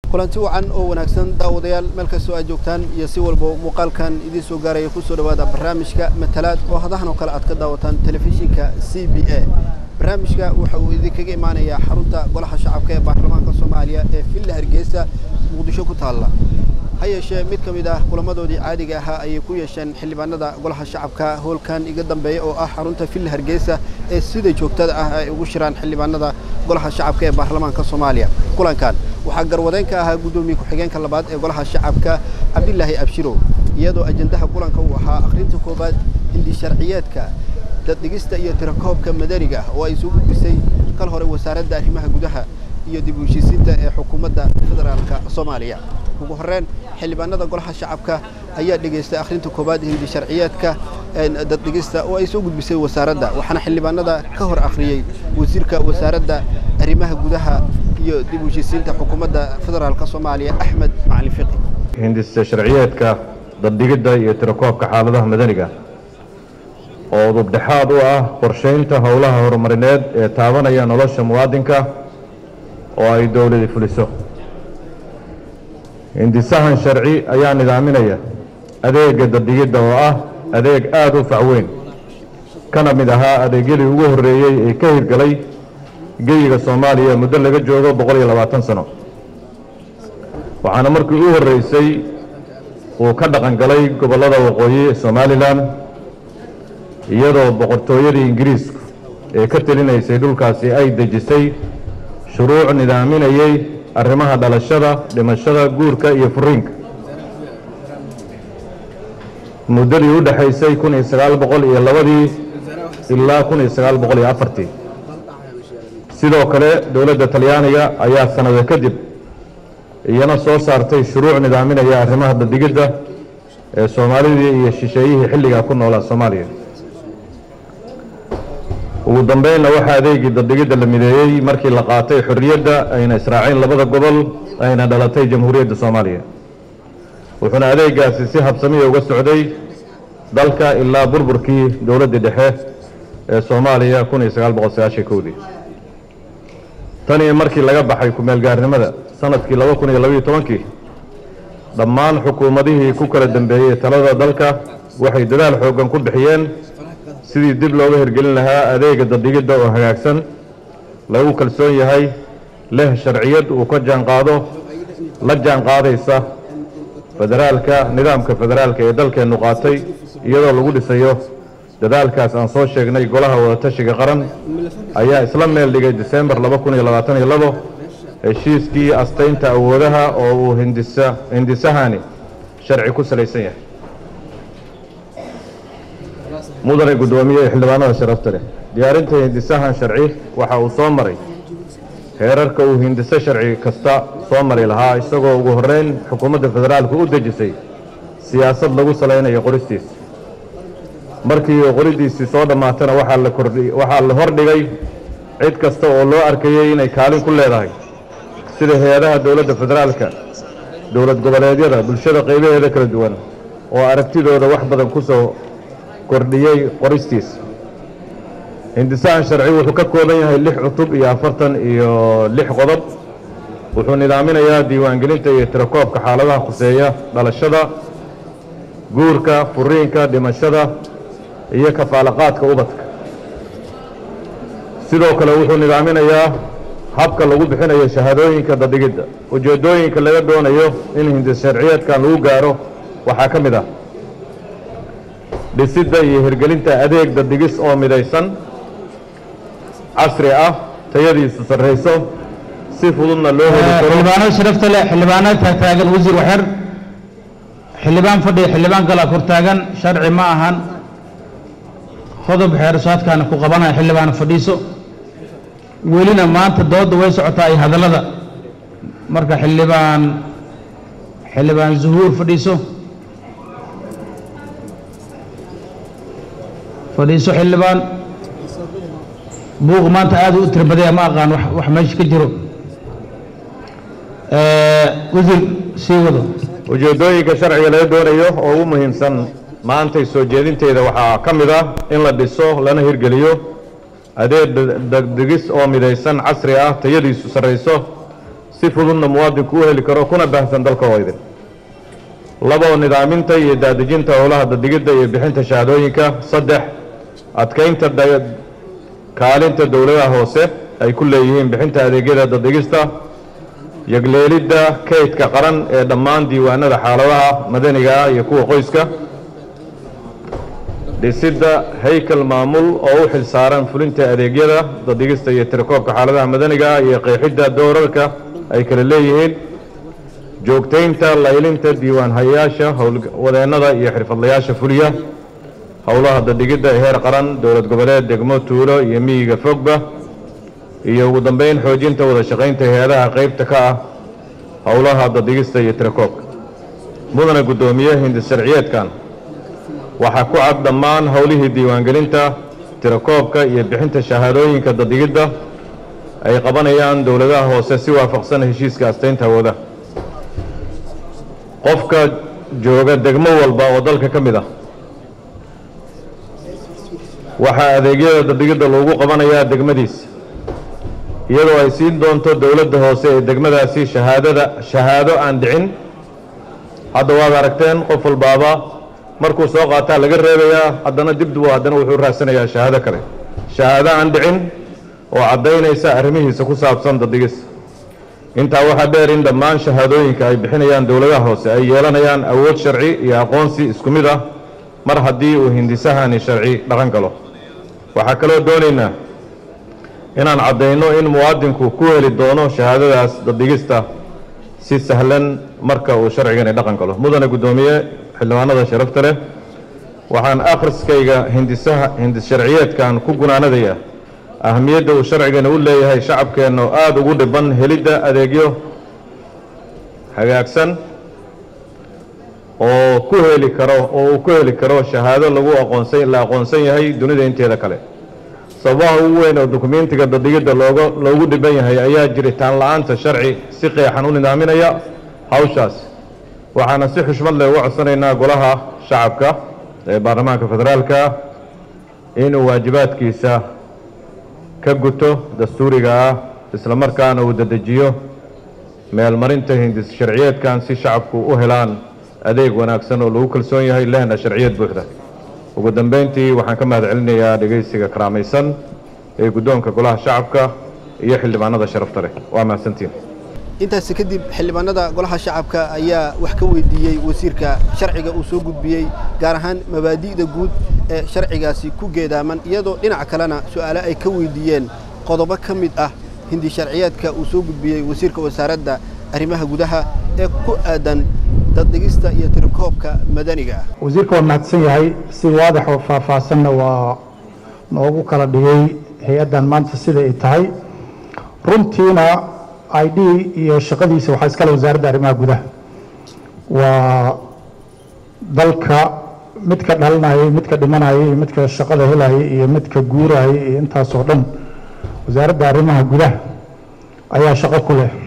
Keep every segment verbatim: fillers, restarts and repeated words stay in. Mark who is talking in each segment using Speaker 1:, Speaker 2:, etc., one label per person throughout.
Speaker 1: kulanti wacan oo wanaagsan daawadayaal meel kasta oo joogtaan iyo si walba muuqaalkan idin soo gaaray ku soo dhawaada barnaamijka matalaad oo hadahan oo kale aad ka daawataan telefishinka C B A barnaamijka waxa uu idin kaga imaanayaa xarunta golaha shacabka ee baarlamaanka Soomaaliya ee Villa Hargeysa Muqdisho ku taala hayeeshee mid kamid ah kulamadoodii caadiga ahaa ay ku yeesheen xildhibaanada golaha shacabka hoolkan iga dambeeyay oo ah xarunta Villa Hargeysa ee sida joogtada ah ay ugu shiraan xildhibaanada golaha shacabka ee baarlamaanka Soomaaliya kulankan waxa garwadeen ka ahaa gudoomiye ku-xigeenka labaad ee golaha shacabka Cabdillaahi Abshiro iyadoo ajandaha kulanka uu ahaa akhrinta koobaad hindi sharciyeedka daddigista iyo tirakoobka madaniga oo ay soo gudbisay kal hore wasaaradda arrimaha gudaha iyo dib u heshiisiinta ee xukuumadda federaalka Soomaaliya ugu horreyn xildhibaanada golaha shacabka ayaa dhageystay akhrinta koobaad hindi sharciyeedka daddigista oo ay soo gudbisay wasaaradda waxaana xildhibaanada ka hor akhriyay wasiirka wasaaradda arrimaha gudaha iyo dib u heshiisiinta xukuumadda federaalka Soomaaliya Axmed Macalin Fiqi
Speaker 2: hindi sharciyeedka daddigida iyo tirakoobka xaaladaha madaniga oo dubdhaxaad u ah qorsheynta howlaha horumarineed ee taabanaya nolosha muwaadinka oo ay dawladdu fuliso hindisahan sharci ayaa nidaaminaya adeega daddigida oo ah adeeg aad u facweyn kana mid ahaa adeegyadii ugu horeeyay ee ka hirgalay geyiga Soomaaliya muddo laga joogo boqol iyo labaatan sano waxaana markii ugu horeysay uu ka dhaqan galay gobolada waqooyi Somaliland iyadoo boqortooyadii Ingiriisku ee ka talinaysay dhulkaasi ay dejisay shuruuc nidaaminayay arrimaha dhalashada dhimashada guurka iyo furiinka muddadii u dhaxaysay kun iyo sagaal boqol iyo labadii ilaa kun iyo sagaal boqol iyo afartii sidoo kale dawladda Talyaaniga ayaa sanado kadib iyana soo saartay shuruuc nidaaminaya arrimaha daddigida ee Soomaalida iyo shisheeyihii xilliga ku noolaa Soomaaliya ugu dambeynna waxa adeegii daddigida la mideeyay markii la qaatay xorriyadda ayna israaceen labada gobol ayna dhalatay jamhuuriyadda Soomaaliya wuxuuna adeegaasi si habsami uga socday dalka ilaa burburkii dawladda dhexe ee Soomaaliya kun iyo sagaal boqol sagaashan iyo kow tani markii laga baxay ku meel gaarnimada sanadkii laba kun iyo laba iyo toban dhammaan xukuumadihii ku kala dambeeyay talada dalka waxay dadaal xooggan ku bixiyeen sidii dib looga hirgelin lahaa adeega daddigida oo hagaagsan lagu kalsoon yahay leh sharciyad uu ka jaan qaado la jaan qaadaysa federaalka nidaamka federaalka ee dalkeenu qaatay iyadoo lagu dhisayo dadaalkaas aan soo sheegnay golaha wada tashiga qaran ayaa isla meel dhigay December laba kun iyo labaatan iyo labo heshiiskii astaynta awoodaha oo uu hindisa hindisahani sharci ku salaysan yahay mudane gudoomiye xildhibaanada sharafta leh diyaarinta hindisahan sharci waxa uu soo maray heerarka uu hindisa sharci kasta soo maray lahaa isagoo ugu horeyn xukuumadda federaalka u dejisay siyaasad lagu saleynayo qoristiisa markii qoridiisii soo dhamaatana waxa la kordhiyay waxa la hordhigay cid kasta oo loo arkayay inay kaalin ku leedahay sida hay'adaha dawladda federaalka dawlad goboleedyada bulshada qaybaheeda kala duwan oo aragtidooda wax badan ku soo kordhiyay qoristiisa hindisahan sharci wuxuu ka kooban yahay lix cutub iyo afartan iyo lix qodob wuxuu nidaaminayaa diiwaangelinta iyo tirakoobka xaaladaha khuseeya dhalashada guurka furiinka dhimashada iyo kafaalaqaadka ubadka sidoo kale wuxuu nidaaminayaa habka lagu bixinayo shahaadooyinka daddigida ujeedooyinka laga doonayo in hindis sharciyeedkan lagu gaaro waxaa ka mid ah dhisidda iyo hirgelinta adeeg daddigis oo midaysan casri ah tayadiisu sarreyso si fududna loo heli karo
Speaker 3: xildhibaanada sharafta leh xildhibaanada taagan wasiir waxyar xildhibaan fadhi xildhibaan kala kor taagan sharci ma ahan qodob xeersaadkan ku qabanaya xildhibaan fadhiiso welina maanta dooda way socotaa ay hadalada marka xildhibaan xildhibaan zuhuur fadhiiso fadhiiso xildhibaan buuq maanta aad u tirbaday ma aqaan wax wax meesha ka jiro ee wasiir sii wado
Speaker 2: ujeedooyinka sharciga laga doonayo oo ugu muhiimsan maanta soo jeedinteeda waxaa ka mid ah in la dhiso lana hirgeliyo adeeg daddigis oo midaysan casri ah tayadiisu sarreyso si fududna muwaadinku u heli karo kuna baahsan dalka oo idin labo nidaaminta iyo daadejinta howlaha dadigidda iyo bixinta shahaadooyinka saddex adkaynta kaalinta dowladaha hoose ay ku leeyihiin bixinta adeegyada dadigista yagleelidda kaydka qaran ee dhammaan diiwaanada xaaladaha madaniga ah iyo kuwa qoyska dhisidda haykal maamul oo u xil saaran fulinta adeegyada dadigista iyo tirakoobka xaaladaha madaniga ah iyo qeexidda doorarka ay kala leeyihiin joogtaynta laylinta diiwaan hayaasha howlwadeennada iyo xirfadlayaasha fuliya howlaha dadigidda ee heer qaran dowlad goboleed degmo tuulo iyo miyiga fogba iyo ugu dambeyn xoojinta wada shaqaynta hay-adaha qaybta ka ah howlaha dadigista iyo tirakoobka mudana guddoomiye hindis sharciyeedkan waxaa ku cad dhammaan howlihii diiwaangelinta tirakoobka iyo bixinta shahaadooyinka dadigidda ay qabanayaan dowladaha hoose si waafaqsan heshiiska astaynta awoodaha qofka jooga degmo walba oo dalka ka mid ah waxaa adeegyada dadigidda loogu qabanayaa degmadiisa iyadoo ay siin doonto dowladda hoose ee degmadaasi shahaadada shahaado aan dhicin hadda waad aragteen qof walbaaba markuu soo qaataa laga reebayaa haddana dibdib haddana wuxuu raadsanayaa shahaado kale shahaado aan dhicin oo caddaynaysa arrimihiisa ku saabsan dadigis intaa waxaa dheer in dhammaan shahaadooyinka ay bixinayaan dowladaha hoose ay yeelanayaan awood sharci iyo aqoonsi isku mid ah mar haddii uu hindisahani sharci dhaqan galo waxaa kaloo doonaynaa inaan caddayno in muwaadinku ku heli doono shahaadadaas dadigista si sahlan marka uu sharcigani dhaqan galo mudana guddoomiye xildhibaanada sharafta leh waxaan akhriskayga hindisaha hindis sharciyeedkan ku gunaanadaya ahamiyadda uu sharcigani u leeyahay shacabkeenna oo aada ugu dhiban helidda adeegyo hagaagsan oo ku heli karo oo uu ku heli karo shahaado lagu aqoonsan la aqoonsan yahay dunida inteeda kale sababaha ugu weyn oo dukumentiga dadigidda looga loogu dhiban yahay ayaa jiritaan la-aanta sharci si qeexan u nidaaminaya hawshaas waxaana si xushmad leh uga codsanaynaa golaha shacabka ee baarlamaanka federaalka inuu waajibaadkiisa ka guto dastuuriga ah isla markaana uu dadejiyo meelmarinta hindis sharciyeedkan si shacabku u helaan adeeg wanaagsan oo lagu kalsoon yahay lehna sharciyad buuxda ugu dambeyntii waxaan ka mahad celinayaa dhegaysiga karaamaysan ee guddoonka golaha shacabka iyo xildhibaanada sharafta leh waa mahadsantiin
Speaker 1: intaasi kadib xildhibaanada golaha shacabka ayaa wax ka weydiiyey wasiirka sharciga uu soo gudbiyey gaar ahaan mabaadi'da guud ee sharcigaasi ku geedaaman iyadoo dhinaca kalena su'aalo ay ka weydiiyeen qodobo ka mid ah hindi sharciyeedka uu soo gudbiyey wasiirka wasaaradda arrimaha gudaha ee ku aadan dadigista iyo tirakoobka madaniga ah
Speaker 4: wasiirka waa mahadsan yahay si waadax oo faahfaahsanna waa noogu kala dhigay hay-addan maanta sida ay tahay runtiina I D iyo shaqadiisa waxaa iskale wasaaradda arrimaha gudaha waa dalka midka dhalinaya midka dhimanaya iyo midka shaqada helaya iyo midka guuraya iyo intaas oo dhan wasaaradda arrimaha gudaha ayaa shaqo ku leh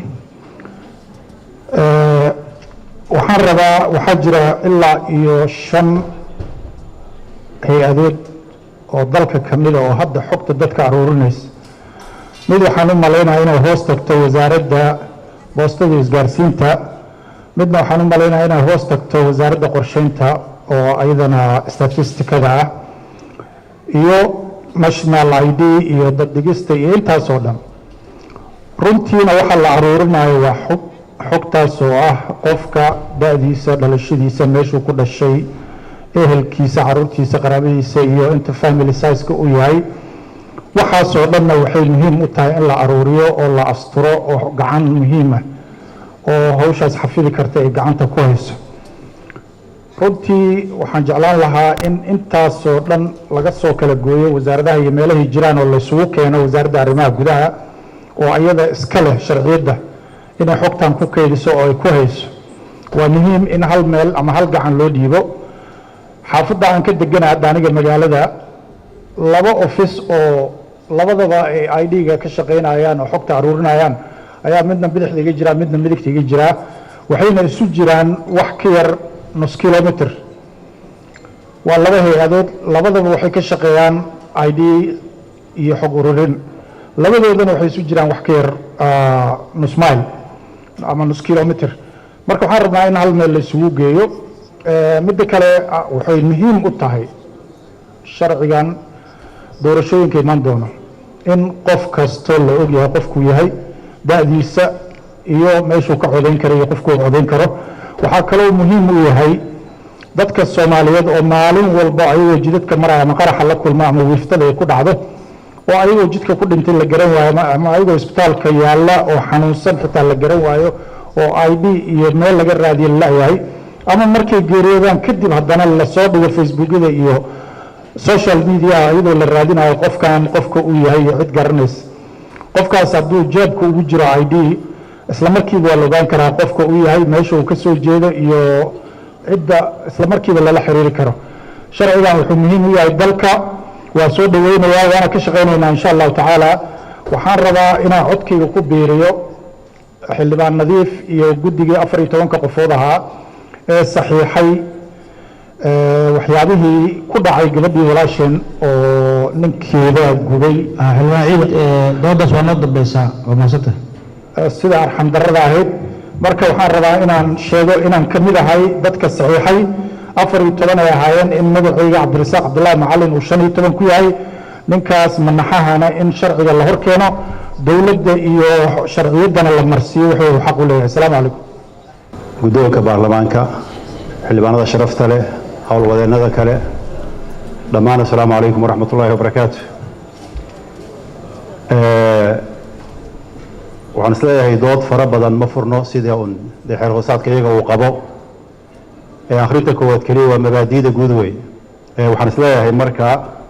Speaker 4: waxaan rabaa waxaa jira ilaa iyo shan hay-adood oo dalka ka mida oo hadda xogta dadka aruurinaysa mid waxaan u malaynayaa inay hoos tagto wasaaradda boostada isgaarsiinta midna waxaan u malaynayaa inay hoos tagto wasaaradda qorsheynta oo ayadana statistikada ah iyo national I D iyo dadigista iyo intaas oo dhan runtiina waxaa la aruurinayo waa xog xogtaas oo ah qofka da'diisa dhalashadiisa meeshuu ku dhashay ehelkiisa caruurtiisa qaraabadiisa iyo inta family size-ka u yahay waxaasoo dhanna waxay muhiim u tahay in la aruuriyo oo la asturo oo gacan muhiima oo hawshaas xafidi karta ay gacanta ku hayso runtii waxaan jeclaan lahaa in intaasoo dhan laga soo kala gooyo wasaaradaha iyo meelahay jiraan oo laysugu keeno wasaaradda arrimaha gudaha oo ayada iska leh sharciyadda inay xogtan ku kaydiso oo ay ku hayso waa muhiim in hal meel ama hal gacan loo dhiibo xaafadda aan ka degana hadda aniga magaalada laba office oo labadaba ay I D-ga ka shaqaynayaan oo xogta aruurinayaan ayaa midna bidixda iga jira midna midigta iga jira waxayna isu jiraan wax ka yar nus kilometer waa laba hay-adood labadaba waxay ka shaqeeyaan I D iyo xog ururin labadoodana waxay isu jiraan wax ka yar nus mile ama nus kilomitr marka waxaan rabnaa in hal meel la isugu geeyo midda kale waxay muhiim u tahay sharcigan doorashooyinka iman doono in qof kasto la og yahay qofkuu yahay da'diisa iyo meeshuu ka codayn karo iyo qofkuu codayn karo waxaa kaloo muhiim u yahay dadka Soomaaliyeed oo maalin walba ayagoo jidadka maraya ama qaraxa la kulma ama wiiftada ay ku dhacdo oo ayagoo jidka ku dhintay la garan waayo ama ayagoo isbitaalka yaala oo xanuunsan xitaa la garan waayo oo I D iyo meel laga raadiyo la yahay ama markay geeriyoodaan kadib haddana la soo dhigo Facebookada iyo social media ayadoo la raadinayo qofkan qofka uu yahay cid garanays qofkaas hadduu jeebka ugu jiro I D isla markiiba waa la ogaan karaa qofka uu yahay meesha uu ka soo jeedo iyo cidda isla markiiba lala xiriiri karo sharcigan wuxuu muhiim u yahay dalka waa soo dhaweynayaa waana ka shaqeynaynaa insha allahu tacaala waxaan rabaa inaan codkayga ku biiriyo xildhibaan nadiif iyo guddigii afar iyo tobanka qofood ahaa ee saxiixay waxyaabihii ku dhacay gabadhii walaasheen oo ninkeeda gubay
Speaker 3: xildhibaan ciid doodaas waa noo dambaysaa waa maasanta
Speaker 4: sida arxam darrada ahayd marka waxaan rabaa inaan sheego inaan ka mid ahay dadka saxiixay afar iyo toban ay ahaayeen in magacayga cabdirasaaq cabdullaahi macalin uu shan iyo toban ku yahay ninkaas manaxahana in sharciga la hor keeno dowladda iyo sharciyaddana la marsiiyo wuxuu xaq u leeyahay asalaamu calaykum
Speaker 5: guddoonka baarlamaanka xildhibaanada sharafta leh howlwadeennada kale dhammaan assalaamu calaykum waraxmat ullaahi wabarakaatu waxaan isleeyahay dood fara badan ma furno sidii uun dee xeer hoosaadka iyaga uu qabo ee akhrinta koowaad keliya waa mabaadi'da guud wey waxaan isleeyahay marka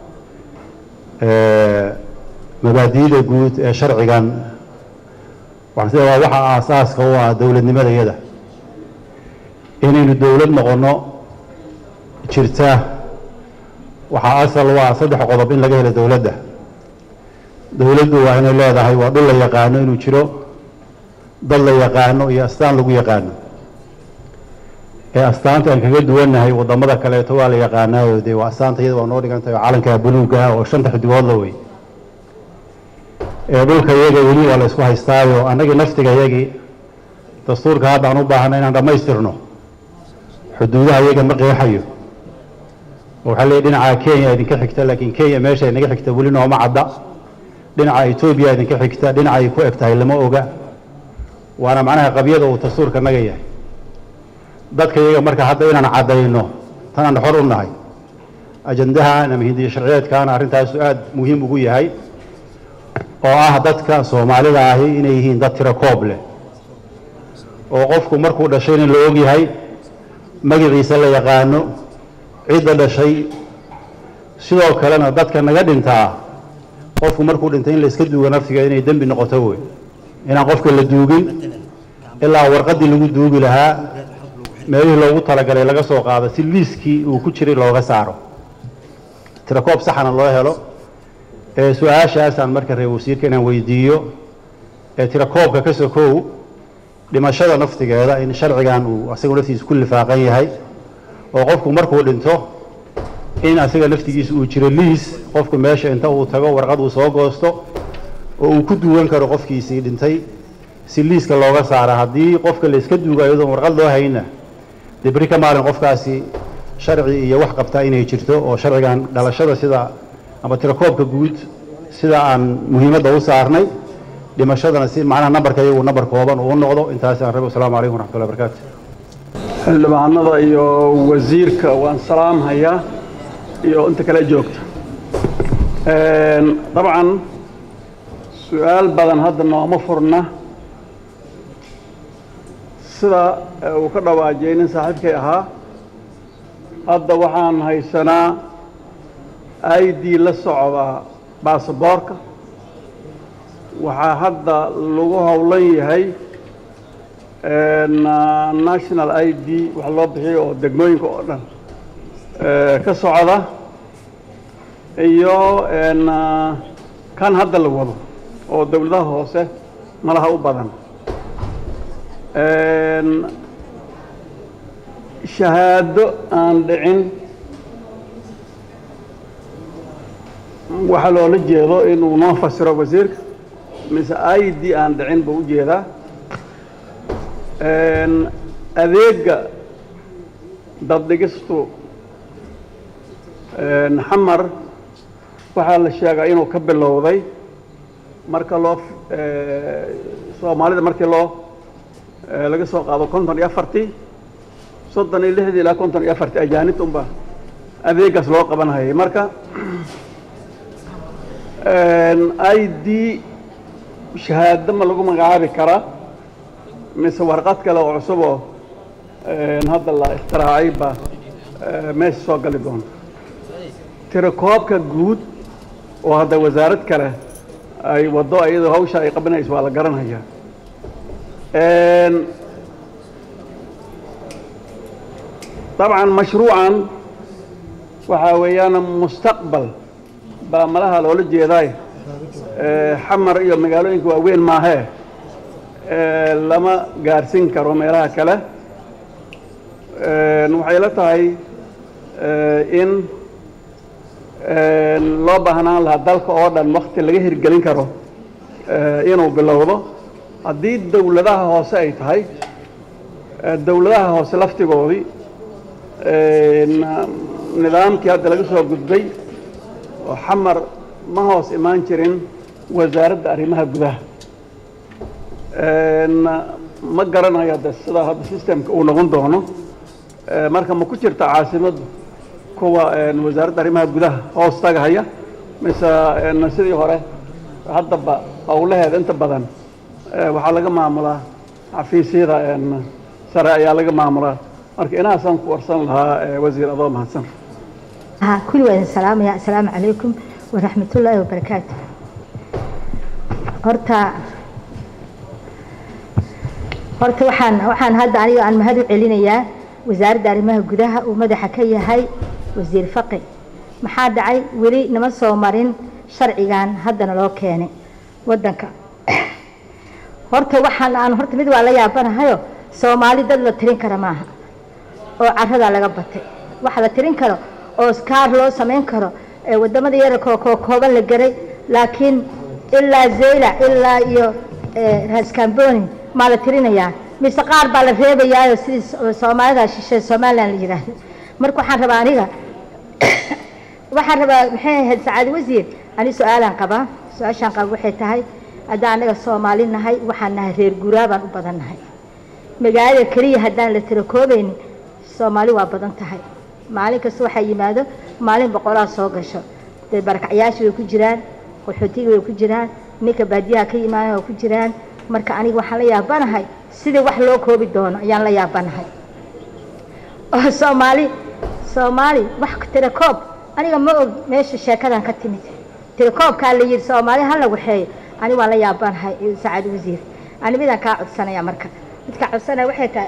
Speaker 5: mabaadi'da guud ee sharcigan waxaan isleeyahay waa waxa aasaaska u ah dowladnimada iyada inaynu dowlad noqono jirta waxaa asal u ah saddex qodob in laga helo dowladda dowladdu waa inay leedahay waa dhul la yaqaano inuu jiro dad la yaqaano iyo astaan lagu yaqaano ee astaanta aan kaga duwannahay waddamada kaleeto waa la yaqaanaayo dee waa astaanta iyada waa noo dhigan tahay oo calanka buluugga oo shanta xidigood la wey ee dhulka iyaga weli waa la isku haystaayo annagii naftiga iyagii dastuurka hadda aan u baahana inaan dhammaystirno xuduudaha iyaga ma qeexayo waxaa leeyahy dhinaca Kenya idinka xigta laakiin Kenya meesha inaga xigta weli nooma cadda dhinaca Ethiopia idinka xigta dhinaca ay ku eg tahay lama oga waana macnaha qabyada uu dastuurka naga yahay dadka iyaga marka hadda inaan cadayno tanaan xor u nahay ajandahan ama hindiya sharciyeedkaana arrintaas aad muhiim ugu yahay oo ah dadka Soomaalida ahi inay yihiin dad tiro koob leh oo qofku markuu dhashay in la og yahay magaciisa la yaqaano cidda dhashay sidoo kalena dadka naga dhintaa qofku markuu dhintay in la iska duugo naftiga inay dambi noqoto wey inaan qofka la duugin ilaa warqadii lagu duugi lahaa meelihii loogu talagalay laga soo qaado si liiskii uu ku jiray looga saaro tirakoob saxana loo helo ee su-aashaasaan marka reer wasiirka inaan weydiiyo ee tirakoobka ka sokow dhimashada naftigeeda in sharcigan uu asagu naftiisa ku lifaaqan yahay oo qofku markuu dhinto in asaga naftigiisa uu jiro liis qofku meesha inta uu tago warqad uu soo goosto oo uu ku duwan karo qofkiisii dhintay si liiska looga saaro haddii qofka la iska duugo iyadoo warqad loo hayna dee beri ka maalin qofkaasi sharci iyo wax qabtaa inay jirto oo sharcigan dhalashada sida ama tirakoobka guud sida aan muhiimadda u saarnay dhimashadana si macnaha nambarka iyagu nambar kooban uu noqdo intaas aan rabo assalaamu calaykum waraxmatullahi wabarakaatu
Speaker 6: xildhibaanada iyo wasiirka waan salaamhayaa iyo inta kale joogta dabcan su-aal badan hadda nooma furna sida uu ka dhawaajiyay nin saaxiibkay ahaa hadda waxaan haysanaa I D la socda baasaboorka waxaa hadda lagu howlan yahay national I D wax loo bixiyo oo degmooyinka oo dhan ka socda iyo kan hadda la wado oo dawladaha hoose malaha u badan shahaado aan dhicin waxa loola jeedo inuu noo fasiro wasiirka mise I D aan dhicin buu u jeedaa adeega daddhigistu xamar waxaa la sheegaa inuu ka bilowday marka loo soomaalida markii loo laga soo qaado konton iyo afartii soddon iyo lixdii ilaa konton iyo afartii ajaanibta unba adeegaas loo qabanhayay marka i d shahaado ma lagu magacaabi karaa mise warqad kale oo cusub oo hadda la ikhtiraacay baa meesha soo gali doonta tirakoobka guud oo hadda wasaarad kale ay waddo iyadoo hawsha ay qabanayso waa la garanayaa طبعا مشروعا waxaa weeyaan mustaqbal baa malaha loola jeedaay xamar iyo magaalooyinka waaweyn maahee lama gaarsin karo meelaha kale waxay la tahay in loo baahnaan lahaa dalka oo dhan waqti laga hirgelin karo inuu bilowdo haddii dawladaha hoose ay tahay dawladaha hoose laftigoodii nidaamkii hadda laga soo gudbay oo xamar ma hoos imaan jirin wasaaradda arrimaha gudaha ma garanayo de sida hadda systemka uu noqon doono marka ma ku jirta caasimaddu kuwa wasaaradda arrimaha gudaha hoos tagahaya mise sidii hore haddaba howlaheeda inta badan waxaa laga maamulaa xafiisyada sare ayaa laga maamulaa marka inaasaan ku warsan lahaa wasiir adoo mahadsan
Speaker 7: كل وين السلام يا السلام عليكم ورحمة الله وبركاته. هرتا هرتا وحن وحن هذا أنا عن مهدو علينا يا وزارة دارمها جدها ومدى حكاية هاي وزير فقي محاد عي ولي نمس ومرين شرعي عن هذا لو كان ودنك هرتا وحن أنا هرتا مدو على يابنا هايو سومالي دل ترين كرماها وعرض على قبته واحد ترين كرو oo skaar loo sameyn karo ee wadamada yar ko ko kooban la garay laakiin ilaa zeyla ilaa iyo raskamboni ma la tirinaya mise qaar baa la reebayaa sidii Soomaalida shishay Soomaaliland la yiraahdo marka waxaan rabaa aniga waxaan rabaa maxay ahayd Sacaad Wasiir ani su'aalan qaba su'aashan qaba waxay tahay hadaan anaga Soomaali nahay waxaan nahay reer guuraabaan u badan nahay magaalada kaliya hadaan la tiro koobayn Soomaali waa badan tahay maalin kasta waxa yimaado maalin boqolaal soo gasho dad barakacayaashu way ku jiraan qaxootiga way ku jiraan ninka baadiyaha ka yimaado way ku jiraan marka aniga waxaan la yaabanahay sidii wax loo koobi doono ayaan la yaabanahay oo Soomaali Soomaali wax tira koob aniga ma og meesha sheekadan ka timid tira koobka la yiri Soomaali hal lagu xeeyo aniga waan la yaabanahay Sacaad Wasiir ani midaan ka codsanaya marka midka codsanaya waxay tahay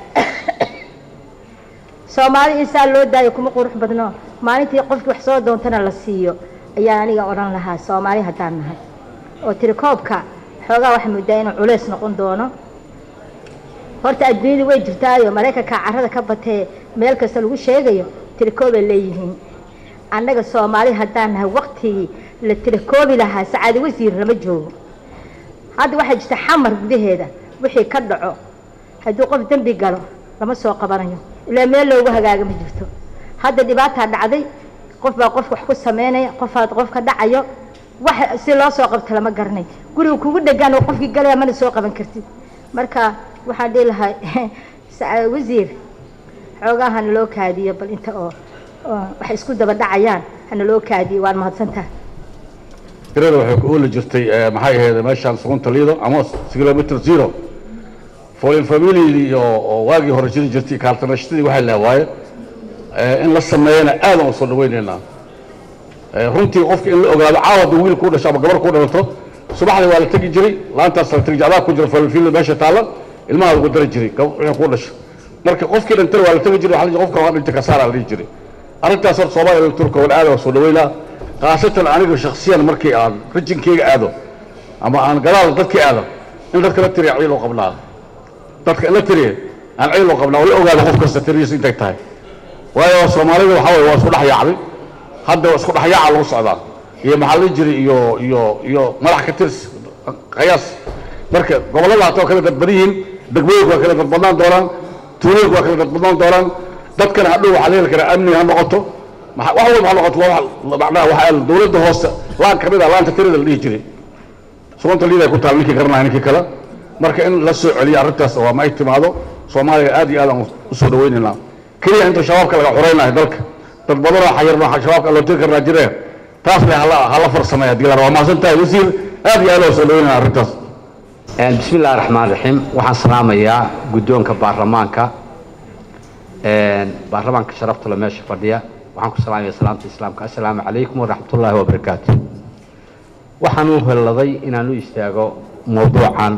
Speaker 7: Soomaali insan loo daayo kuma qurux badno maalintii qofkii wax soo doontana la siiyo ayaa aniga oran lahaa Soomaali hadaan nahay oo tirikoobka xoogaa wax muddo inuu culeys noqon doono horta adduunyada way jirtaayo Mareykanka carrada ka batay meel kasta lagu sheegayo tirikoob ay leeyihiin annaga Soomaali hadaan nahay waqtigii la tirikoobi lahaa Sacaad Wasiir lama joogo hadda waxa jirta xamar gudaheeda wixii ka dhaco haddii qof dambi galo lama soo qabanayo ilaa meel loogu hagaaga ma jirto hadda dhibaato dhacday qof baa qof wax ku sameynaya qof aad qof ka dhacayo wax si loo soo qabto lama garanay guriga kugu dhagaan oo qofkii galaya ma soo qaban kartid marka waxa dhilahay Sacaad Wasiir xoogahan loo kaadiyo bal inta oo wax isku daba dhacayaan hana loo kaadiyo waan mahadsantahay
Speaker 8: tirada waxay ku ool jirtay maxay ahayd meeshan sugunta liido ama kilometer zero فولين فاميلي أو واقي هرجين جرتي كارت نشتري واحد لهواي إن لسمينا آدم وصلنا ويننا رنتي قفك إن لقى عاود ويل كودا شاب قبر كودا نطق صباح لي ولا تجي جري لا أنت أصلا ترجع لها كجرا في الفيلم ماشي تعال الماء قدر يجري كودش مركب قفك إن تروى ولا تجي جري حاجة قفك وهذا أنت كسر على يجري أردت أصل صباح الترك والآلة وصلنا ويلا خاصة أنا شخصيا مركي آن رجين كي آدم أما أنا قلال ضد كي آدم إن ضد كلا تري عيله قبلها dadka la tiriye aan ceel loo qabnaa wali ogaado qof kasta tiriis intay tahay waayo Soomaalidu waxa way waa isku dhaxyaacay hadda waa isku dhaxyaaca loo socdaa iyo maxalli jiri iyo iyo iyo madax ka tirs qiyaas marka gobolada aad kala dad bariin degmooyinku waa kala dadbadnaan doonaan tuulooyinku waa kala dadbadnaan doonaan dadkana hadhow waxaa la heli karaa amni ha noqoto wax walba ha noqoto macnaha waxaa dowladda hoose laan ka mid ah laanta tirada la dhihi jiray sugunta liida ku taal ninkii garanaya ninkii kale marka in la soo celiyo arrintaas waa ma ay timaado soomaaliya aad iyo aad aan u soo dhawaynaynaa keliya inta shabaabka laga xoraynayo dalka dad badanoo xayirno shabaabka loo tiri karnaa jireen taas le hala farsameeya haddii la rabo mahadsan tahay wasiir aad iyo aad loo soo dhawaynaya arrintaas
Speaker 9: بسم الله الرحمن الرحيم waxaan salaamayaa guddoonka baarlamaanka een baarlamaanka sharafta la meesha fadhiya waxaan ku salaamayaa salaamta islaamka assalaamu calaykum wa rahmatullaahi wa barakaatuh waxaan u heladay inaan u istaago mowduucan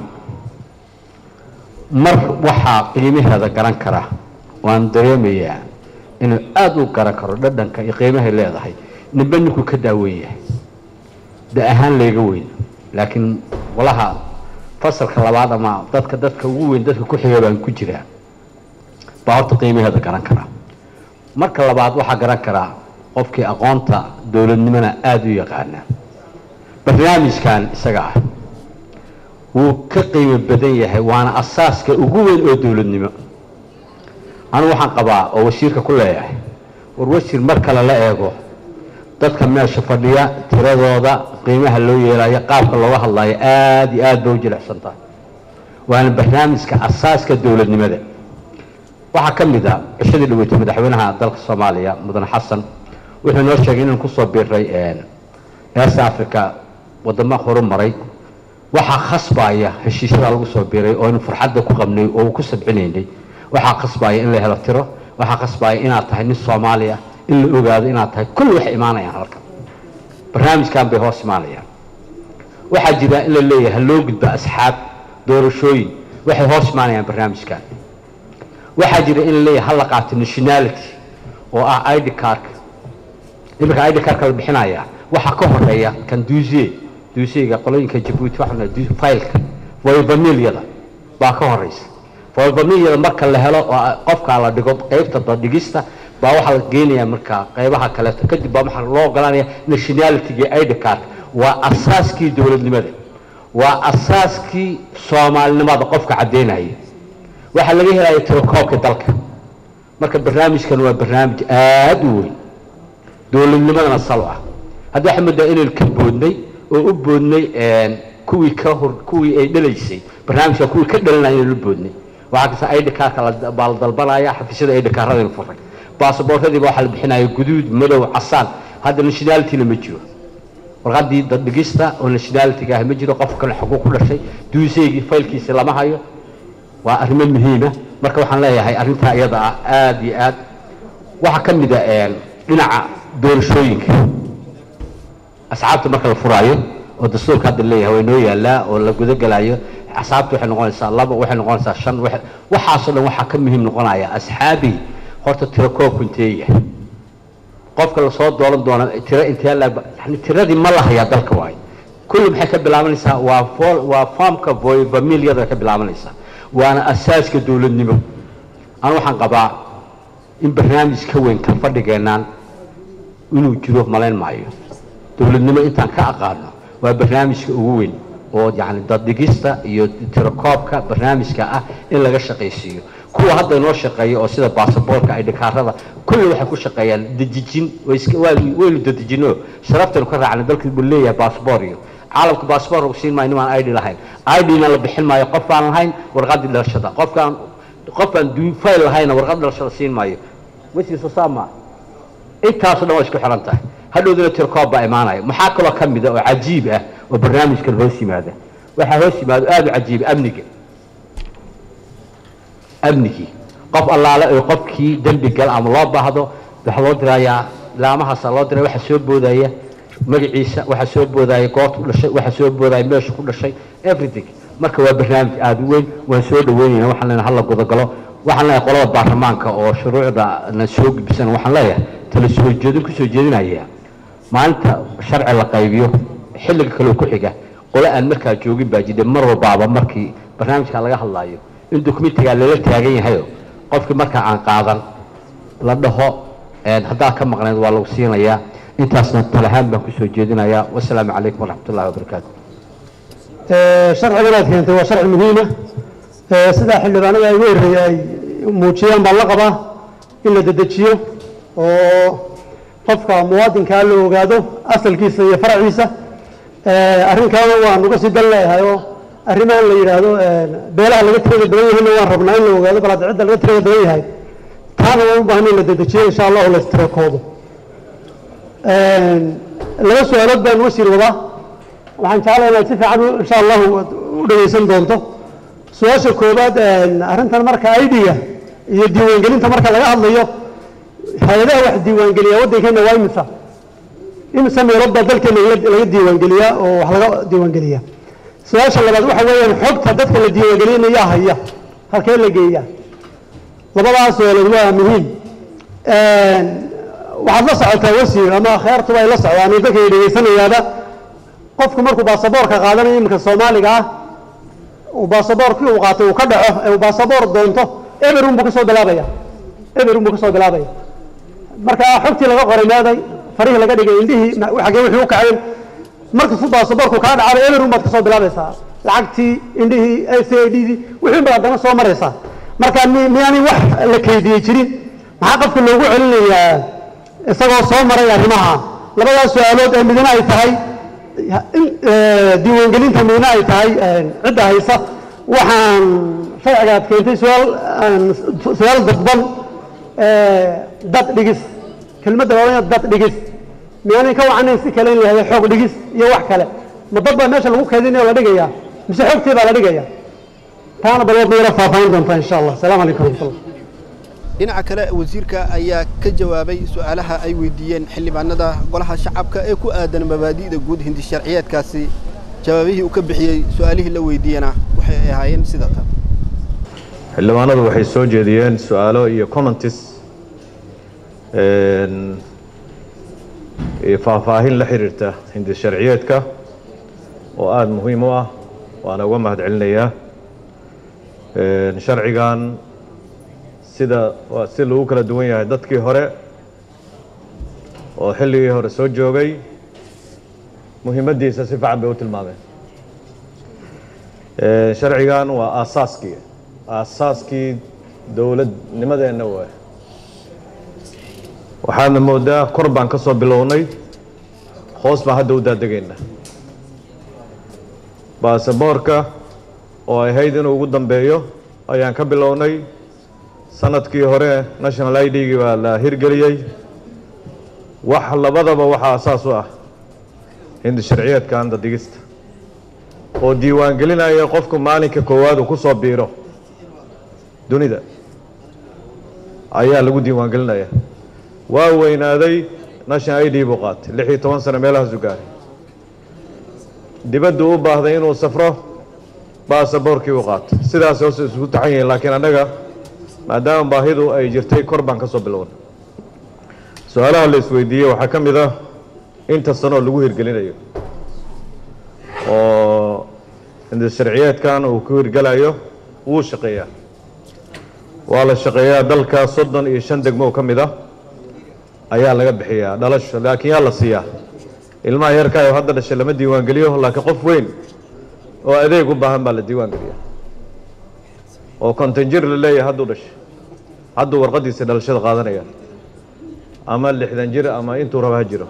Speaker 9: mar waxa qiimaheeda garan kara waan dareemayaa inuu aad u garan karo dhadhanka iyo qiimaha leedahay ninba ninku ka daaweyn yahay da ahaan leega weyn laakiin walaha fasalka labaad ama dadka dadka ugu weyn dadka ku xiga baan ku jiraa baa horta qiimaheeda garan kara marka labaad waxaa garan karaa qofkii aqoonta dowladnimona aad u yaqaana barnaamijkan isaga ah wuu ka qiimo badan yahay waana asaaska ugu weyn oo dowladnimo anu waxaan qabaa oo wasiirka ku leeyahay war wasiir mar kale la eego dadka meesha fadhiya tiradooda qiimaha loo yeelayo qaabka looga hadlayo aad iyo aad bay u jilicsan tahay waana barnaamijka asaaska dowladnimada waxaa ka mid ah cishadii dhaweysay madaxweynaha dalka soomaaliya mudane xasan wuxuu noo sheegay inaan kusoo biiray east africa wadamo horumaray waxaa khasbaya heshiisyada lagu soo biiray oo inu farxadda ku qabnay oo ku sabcinaynay waxaa khasbaya in la helo tiro waxaa khasbaya inaad tahay nin soomaaliya in la ogaado inaad tahay kulli wax imaanayaan halkan barnaamijkan bay hoos imaanayaan waxaa jira in la leeyahay loo gudba asxaab doorashooyin waxay hoos imaanayaan barnaamijkan waxaa jira in la leeyahay hal la qaato nationality oo ah I D card iminka I D card la bixinaya waxaa ka horeeya kan duusiye duusiyega qolooyinka Djibouti waxna faylka way familiyada baa ka horeysa way familiyada marka la helo oo qofka la dhigo qaybta dhigista baa waxa la geenayaa marka qaybaha kale kadib baa waxa loo ogolaanaya nationality-ga I D card waa asaaskii dowladnimada waa asaaskii Soomaalinimada qofka cadeynaya waxa laga helayaa tirakoobka dalka marka barnaamijkan waa barnaamij aad u weyn dowladnimadana sal ah hadda xamada inay ka boodnay oo u boodnay een kuwii ka hor kuwii ay dhalaysay barnaamijka kuwii ka dhalanayay la boodnay waxa ka I D card la baal dalbanaya xafiisyada I D card-da in furay baasaboortadii waxa la bixinayo guduud madow casaan hadda nationality ma jiro warqadii dad dhigista oo nationality-ga ma jiro qof kale xuquuq ku dhashay duuseegi faylkiisa lama hayo waa arrin muhiim ah marka waxaan leeyahay arrinta iyada ah aad iyo aad waxa ka mid ah dhinaca doorashooyinka asxaabta marka la furaayo oo dastuurka hadda leeyahay way noo yaalaa oo la guda galayo asxaabtu waxay noqonaysaa laba waxay noqonaysaa shan waxaasoo dhan waxaa ka muhiim noqonaya asxaabi horta tiro koobku intee yahay qofka la soo dooran doona tiro intee la yani tiradii ma lahayaa dalka waay kullu maxay ka bilaabanaysaa waa fool waa faamka boy familiyada ka bilaabanaysaa waana asaaska dowladnimo aan waxaan qabaa in barnaamij ka weyn ka fadhigeenaan inuu jiro malayn maayo dowladnimo intaan ka aqaano waa barnaamijka ugu weyn oo yani dad dhigista iyo tirakoobka barnaamijka ah in laga shaqaysiiyo kuwa hadda noo shaqeeyo oo sida baasaboorka ay dhikaarada kulli waxay ku shaqeeyaan dejin way iska waynu dejino sharaftan ka raacna dalka buu leeyahay baasaboor iyo caalamka baasaboor uu siin maayo inaan I D lahayn I D-na la bixin maayo qof aan lahayn warqadii dhalashada qofkaan qofaan duu fayl lahayn warqad dhalashada siin maayo wixii soo saama intaas oo dhan way isku xiran tahay hadhowdana tirkoob baa imaanaya maxaa kaloo ka mid ah oo cajiib ah oo barnaamijkan hoos yimaada waxa hoos yimaado aad u cajiib amniga amnigi qof allaale oo qofkii dambi gal ama loo baahdo waxa loo dirayaa laamahaas loo diray waxa soo boodaya magaciisa waxa soo boodaya goobta u dhashay waxa soo boodaya meesha ku dhashay everything marka waa barnaamij aad u weyn waan soo dhaweynayna waxaan leenahay hal gudo galo waxaan leenahay qolada baarlamaanka oo shuruucda na soo gudbisan waxaan leeyahay tala soo jeedin ku soo jeedinaya maanta sharci la qaybiyo xilliga kale ku xiga qole aan markaa joogin baa jidhay mar walbaaba markii barnaamijka laga hadlayo in dokumentiga lala taagan yahay qofkii marka aan qaadan la dhaho haddaa ka maqnayd waa lagu siinayaa intaasna talahaan baan ku soo jeedinayaa wassalaamu calaykum waraxmatullahi wabarakaatu
Speaker 10: sharcigan aad keentay waa sharci muhiim ah sida xildhibaanada ay weerarayay muujiyaan baa la qabaa in la dedejiyo oo qofka muwaadinka la ogaado asalkiisa iyo faraciisa arrinkan waan uga sii dal leeyahay oo arrimahan la yiraahdo beelaha laga tirada badan yahay waan rabnaa in la ogaado bal cidda laga tirada badan yahay taana waan u baahnay in la dedejiyo insha Allah la istirkoodo laga su'aalood baan wasiir wada waxaan jeclahay inaad si fiican insha Allah u dhageysan doonto su'aasha koobaad arrintan marka I D-ga iyo diiwaangelinta marka laga hadlayo hay'adaha wax diiwaangeliya waddankeena waa imisa imisa meelood baa dalkeena laga diiwaangeliyaa oo wax laga diiwaangeliyaa su'aasha labaad waxa weeyaan xogta dadka la diiwaangelinaya haya halkee la geeyaa labadaas su'aalood waa muhiim waxaad la socotaa wasiir ama khayrtuba ay la socdaan dadka ay dhageysanayaaba qofku markuu baasaboorka qaadanayo iminka Soomaaliga ah uu baasaboorkii uu qaato uu ka dhaco ee uu baasaboor doonto eberum buu ka soo bilaabaya eberum buu ka soo bilaabaya marka xogtii laga qoray maaday farihi laga dhigay indhihii waxa wixii u kacay marka suu baasaboorku ka dhacay eberum baad ka soo bilaabaysaa lacagtii indhihii A C I D wixii baad dana soo maraysaa marka miyaani wax la kaydiyay jirin maxaa qofka loogu celinayaa isagoo soo maray arrimaha labadaas su'aalood ee midna ay tahay diiwaangelinta midna ay tahay cidda haysa waxaan sharciga aad keentay su'aal su'aal dadban dad dhigis kelmadda waa dad dhigis miyaanay ka wacnayn si kale in la yahay xoog dhigis iyo wax kale ma dad baa meesha lagu kaydinayo la dhigayaa mise xogtii baa la dhigayaa taana bal wada faahfaahin doontaa insha Allah salaamu calaykum
Speaker 1: dhinaca kale wasiirka ayaa ka jawaabay su'aalaha ay weydiiyeen xildhibaanada golaha shacabka ee ku aadan mabaadi'da guud hindi sharciyeedkaasi jawaabihii uu ka bixiyay su'aalihii la weydiiyana waxay ahaayeen sida tan
Speaker 2: xildhibaanadu waxay soo jeediyeen su'aalo iyo comments een ee faahfaahin la xiriirta hindi sharciyeedka oo aad muhiim u ah waana uga mahadcelinayaa een sharcigan sida waa si lagu kala duwan yahay dadkii hore oo xilligii hore soo joogay muhiimadiisa si fiican bay u tilmaameen ee sharcigan waa aasaaskii aasaaskii dawladnimadeena waa waxaana moodaa kor baan ka soo bilownay hoos baan hadda u daadegayna baasaboorka oo ay ahayd inuu ugu dambeeyo ayaan ka bilownay sanadkii hore national I D-gii baa la hirgeliyey wax labadaba waxa asaas u ah hindi sharciyeedka anda digista oo diiwaan gelinaya qofku maalinka koowaad uu ku soo biiro dunida ayaa lagu diiwaan gelinaya waa weynaaday national I D buu qaatay lix iyo toban sano meelahaas u gaaray dibaddu u baahday inuu safro baasaboorkii uu qaatay sidaas hoos isugu taxan yihiin laakiin annaga maadaama baahidu ay jirtay kor baan ka soo bilownay su'aalaha la isweydiiyey waxaa ka mid ah inta sano lagu hirgelinayo oo inta sharciyeedkan uu ku hirgalayo wuu shaqeeyaa waa la shaqeeyaa dalka soddon iyo shan degmo ka mid ah ayaa laga bixiyaa dhalasho laakiin yaa la siiyaa ilmaha yarka ah hadda dhashay lama diiwaan geliyo laakiin qof weyn oo adeeg u baahan baa la diiwaan geliyaa oo konton jir la leeyahay hadduu dhashay hadduu warqadiisa dhalashada qaadanaya ama lixdan jir ama intuu raba ha jiro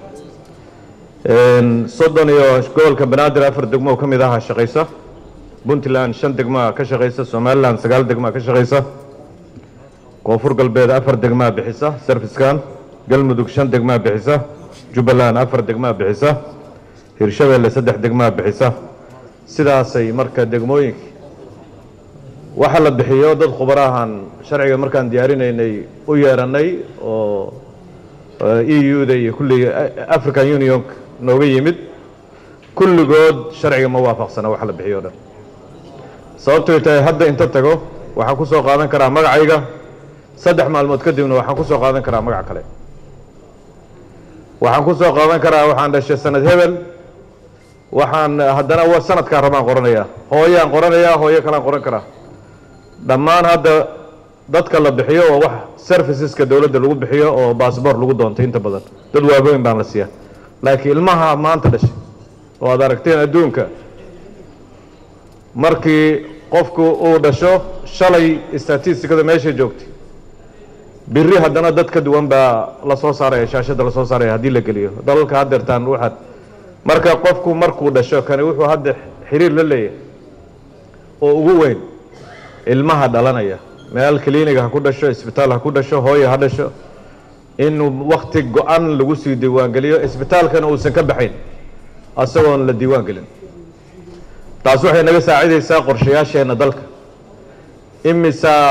Speaker 2: soddon iyo gobolka banaadir afar degmo ka mid ah shaqaysa puntland shan degmo ka shaqaysa somaliland sagaal degmo ka shaqaysa koonfur galbeed afar degmo bixisa servicekan galmudug shan degmo bixisa jubbaland afar degmo bixisa hirshabeelle saddex degmo bixisa sidaasay marka degmooyinka waxa la bixiyo dad khubarahan sharciga markaan diyaarinaynay u yeeranay oo E U da iyo kulli African Union nooga yimid kulligood sharciga ma waafaqsana waxa la bixiyo dhan sababtoo tahay hadda inta tago waxaan ku soo qaadan karaa magacayga saddex maalmood kadibna waxaan ku soo qaadan karaa magac kale waxaan ku soo qaadan karaa waxaan dhashay sanad hebel waxaan haddana waa sanadka rabaan qoranayaa hooyaan qoranayaa hooyo kale qoran karaa dhammaan hadda dadka la bixiyo oo wax serviceska dawladda lagu bixiyo oo passport lagu doonto inta badan dad waaweyn baan la siiyaa laakiin ilmaha maanta dhashay oo aad aragteen adduunka markii qofku uu dhasho shalay statistikada meesha joogtay birri haddana dad ka duwan baa la soo saaraya shaashada la soo saaraya haddii la geliyo dalalka haddeertaan waxaad marka qofku markuu dhasho kani wuxuu hadda xiriir la leeyahay oo ugu weyn ilmaha dhalanaya meel kliiniga ha ku dhasho isbitaal ha ku dhasho hooyo ha dhasho inuu waqti go-an lagu sii diiwaangeliyo isbitaalkana uusan ka baxayn asagoon la diiwaan gelin taas waxay naga saacidaysaa qorshayaasheenna dalka imisaa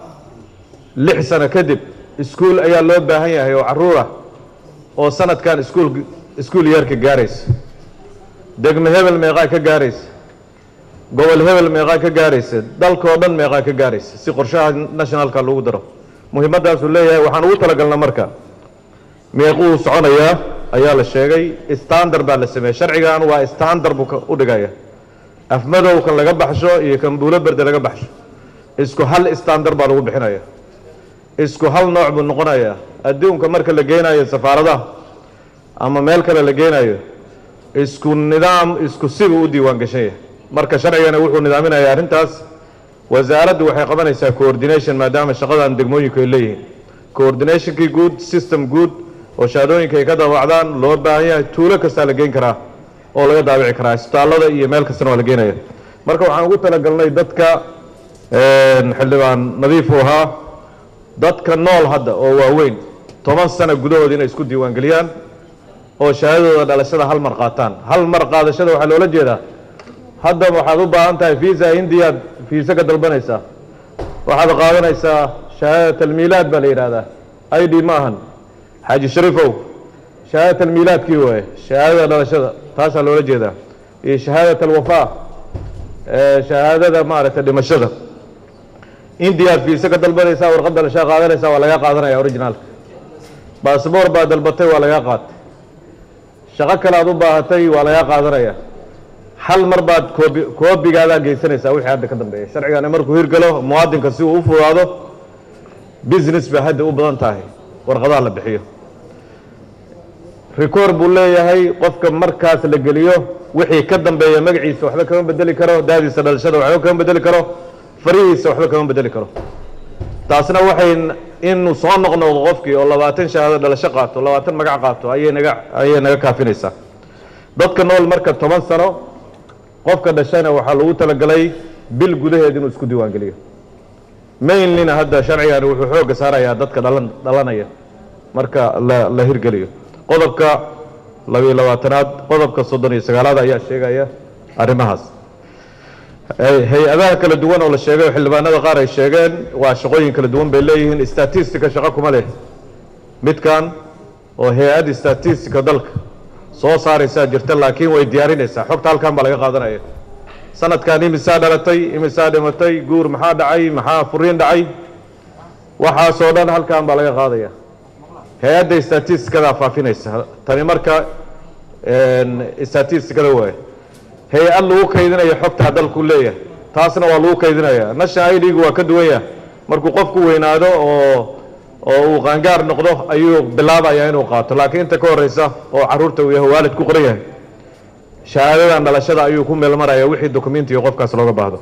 Speaker 2: lix sano kadib iskuul ayaa loo baahan yahay oo carruur ah oo sanadkan iskuul iskuul yeerka gaaraysa degme hebel meeqaa ka gaaraysa gobol hebel meeqaa ka gaaraysa dalka oo dhan meeqaa ka gaaraysa si qorshaha nationalka lagu daro muhiimadaasuu leeyahay waxaan ugu talagalna marka meequu soconayaa ayaa la sheegay standard baa la sameeyey sharcigan waa standard buu u dhigaya afmadow kan laga baxsho iyo kan buulo berde laga baxsho isku hal standard baa lagu bixinaya isku hal nooc buu noqonayaa adduunka marka la geenayo safaaradaha ama meel kale la geenayo isku nidaam isku sibuu u diiwaan gashan yahay marka sharcigana wuxuu nidaaminayaa arrintaas wasaaraddu waxay qabanaysaa coordination maadaama shaqadan degmooyinku ay leeyihiin coordinationkii guud system guud oo shahaadooyinka ay ka daawacdaan loo baahan yahay tuulo kastaa la geyn karaa oo laga daawici karaa isbitaallada iyo meel kastana waa la geenaya marka waxaan ugu talagalnay dadka xildhibaan nadiif u ahaa dadka nool hadda oo waaweyn toban sano gudahood inay isku diiwaan geliyaan oo shahaadadooda dhalashada hal mar qaataan hal mar qaadashada waxaa loola jeedaa hadda waxaad u baahan tahay fiisa hindiyaad fiisa ka dalbanaysaa waxaad qaadanaysaa shahaadat almiilaad baa la yidhaahdaa i d ma ahan xaaji shariifow shahaadat almiilaadkii waaye shahaadada dhalashada taasaa loola jeedaa iyo shahaadat alwafaa shahaadada maaragtay dhimashada indiyaad fiisa ka dalbanaysaa warqad dhalashaa qaadanaysaa waa lagaa qaadanaya originaalka baasboor baa dalbatay waa lagaa qaatay shaqo kale aad u baahatay waa lagaa qaadanaya hal mar baad koobi koobigaadaa geysanaysaa wixii hadda ka dambeeya sharcigana markuu hirgalo muwaadinka si uu u fudaado business ba hadda u badan tahay warqadaha la bixiyo record buu leeyahay qofka markaas la geliyo wixii ka dambeeya magaciisa waxba kama bedeli karo daadiisa dhalashada waxba kama bedeli karo farihiisa waxba kama bedeli karo taasna waxay inuu soo noqnoqdo qofkii oo labaatan shahaado dhalasho qaato labaatan magac qaato ayay naga ayay naga kaafinaysaa dadka nool marka toban sano qofka dhashayna waxaa lagu talagalay bil gudaheed inuu isku diiwaan geliyo mainlyna hadda sharcigan wuxuu xoogga saarayaa dadka dhalan dhalanaya marka la la hirgeliyo qodobka labiyo labaatanaad qodobka soddon iyo sagaalaad ayaa sheegaya arrimahaas hay-adaha kala duwan oo la sheegay oo xildhibaanada qaar ay sheegeen waa shaqooyin kala duwan bay leeyihiin statistica shaqo kuma leh midkan oo hay-ad statistica dalka soo saaraysaa jirta laakiin way diyaarinaysaa xogta halkan baa laga qaadanaya sanadkan imisaa dhalatay imisaa dhimatay guur maxaa dhacay maxaa furiin dhacay waxaasoo dhan halkan baa laga qaadaya hay-adda statisticada faafinaysa tani marka statisticada waay hay-ad lagu kaydinayo xogtaa dalku leeyahay taasna waa lagu kaydinaya national I D-gu waa ka duwan yahay markuu qofku weynaado oo oo uu qaangaar noqdo ayuu bilaabayaa inuu qaato laakiin inta ka horeysa oo caruurta uu yahay waalid ku qoran yahay shahaadadan dhalashada ayuu ku meel maraya wixii documenti iyo qofkaas looga baahdo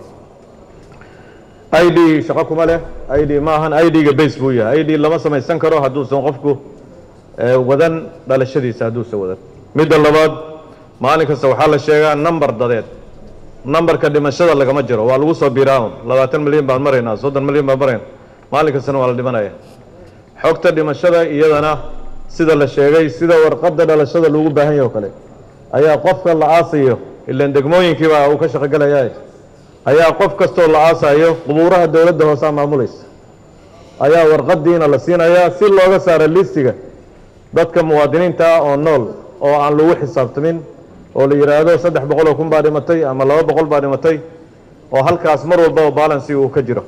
Speaker 2: I D shaqo kuma leh I D ma ahan I D-ga base buu yahay I D lama samaysan karo hadduusan qofku wadan dhalashadiisa hadduusan wadan midda labaad maalin kasta waxaa la sheegaa number dadeed numberka dhimashada lagama jiro waa lagu soo biiraa labaatan milyan baan maraynaa soddon milyan baan maraynaa maalin kastana waa la dhimanaya xogta dhimashada iyadana sida la sheegay sida warqadda dhalashada loogu baahan yahay oo kale ayaa qofka la aasayo ilaan degmooyinkii baa uu ka shaqogelayaa ayaa qof kastoo la aasayo qubuuraha dowladda hoose maamulaysa ayaa warqadiina la siinayaa si looga saaro listiga dadka muwaadiniinta ah oo nool oo aan lagu xisaabtamin oo la yiraahdo saddex boqol oo kun baa dhimatay ama laba boqol baa dhimatay oo halkaas mar walba balance uu ka jiro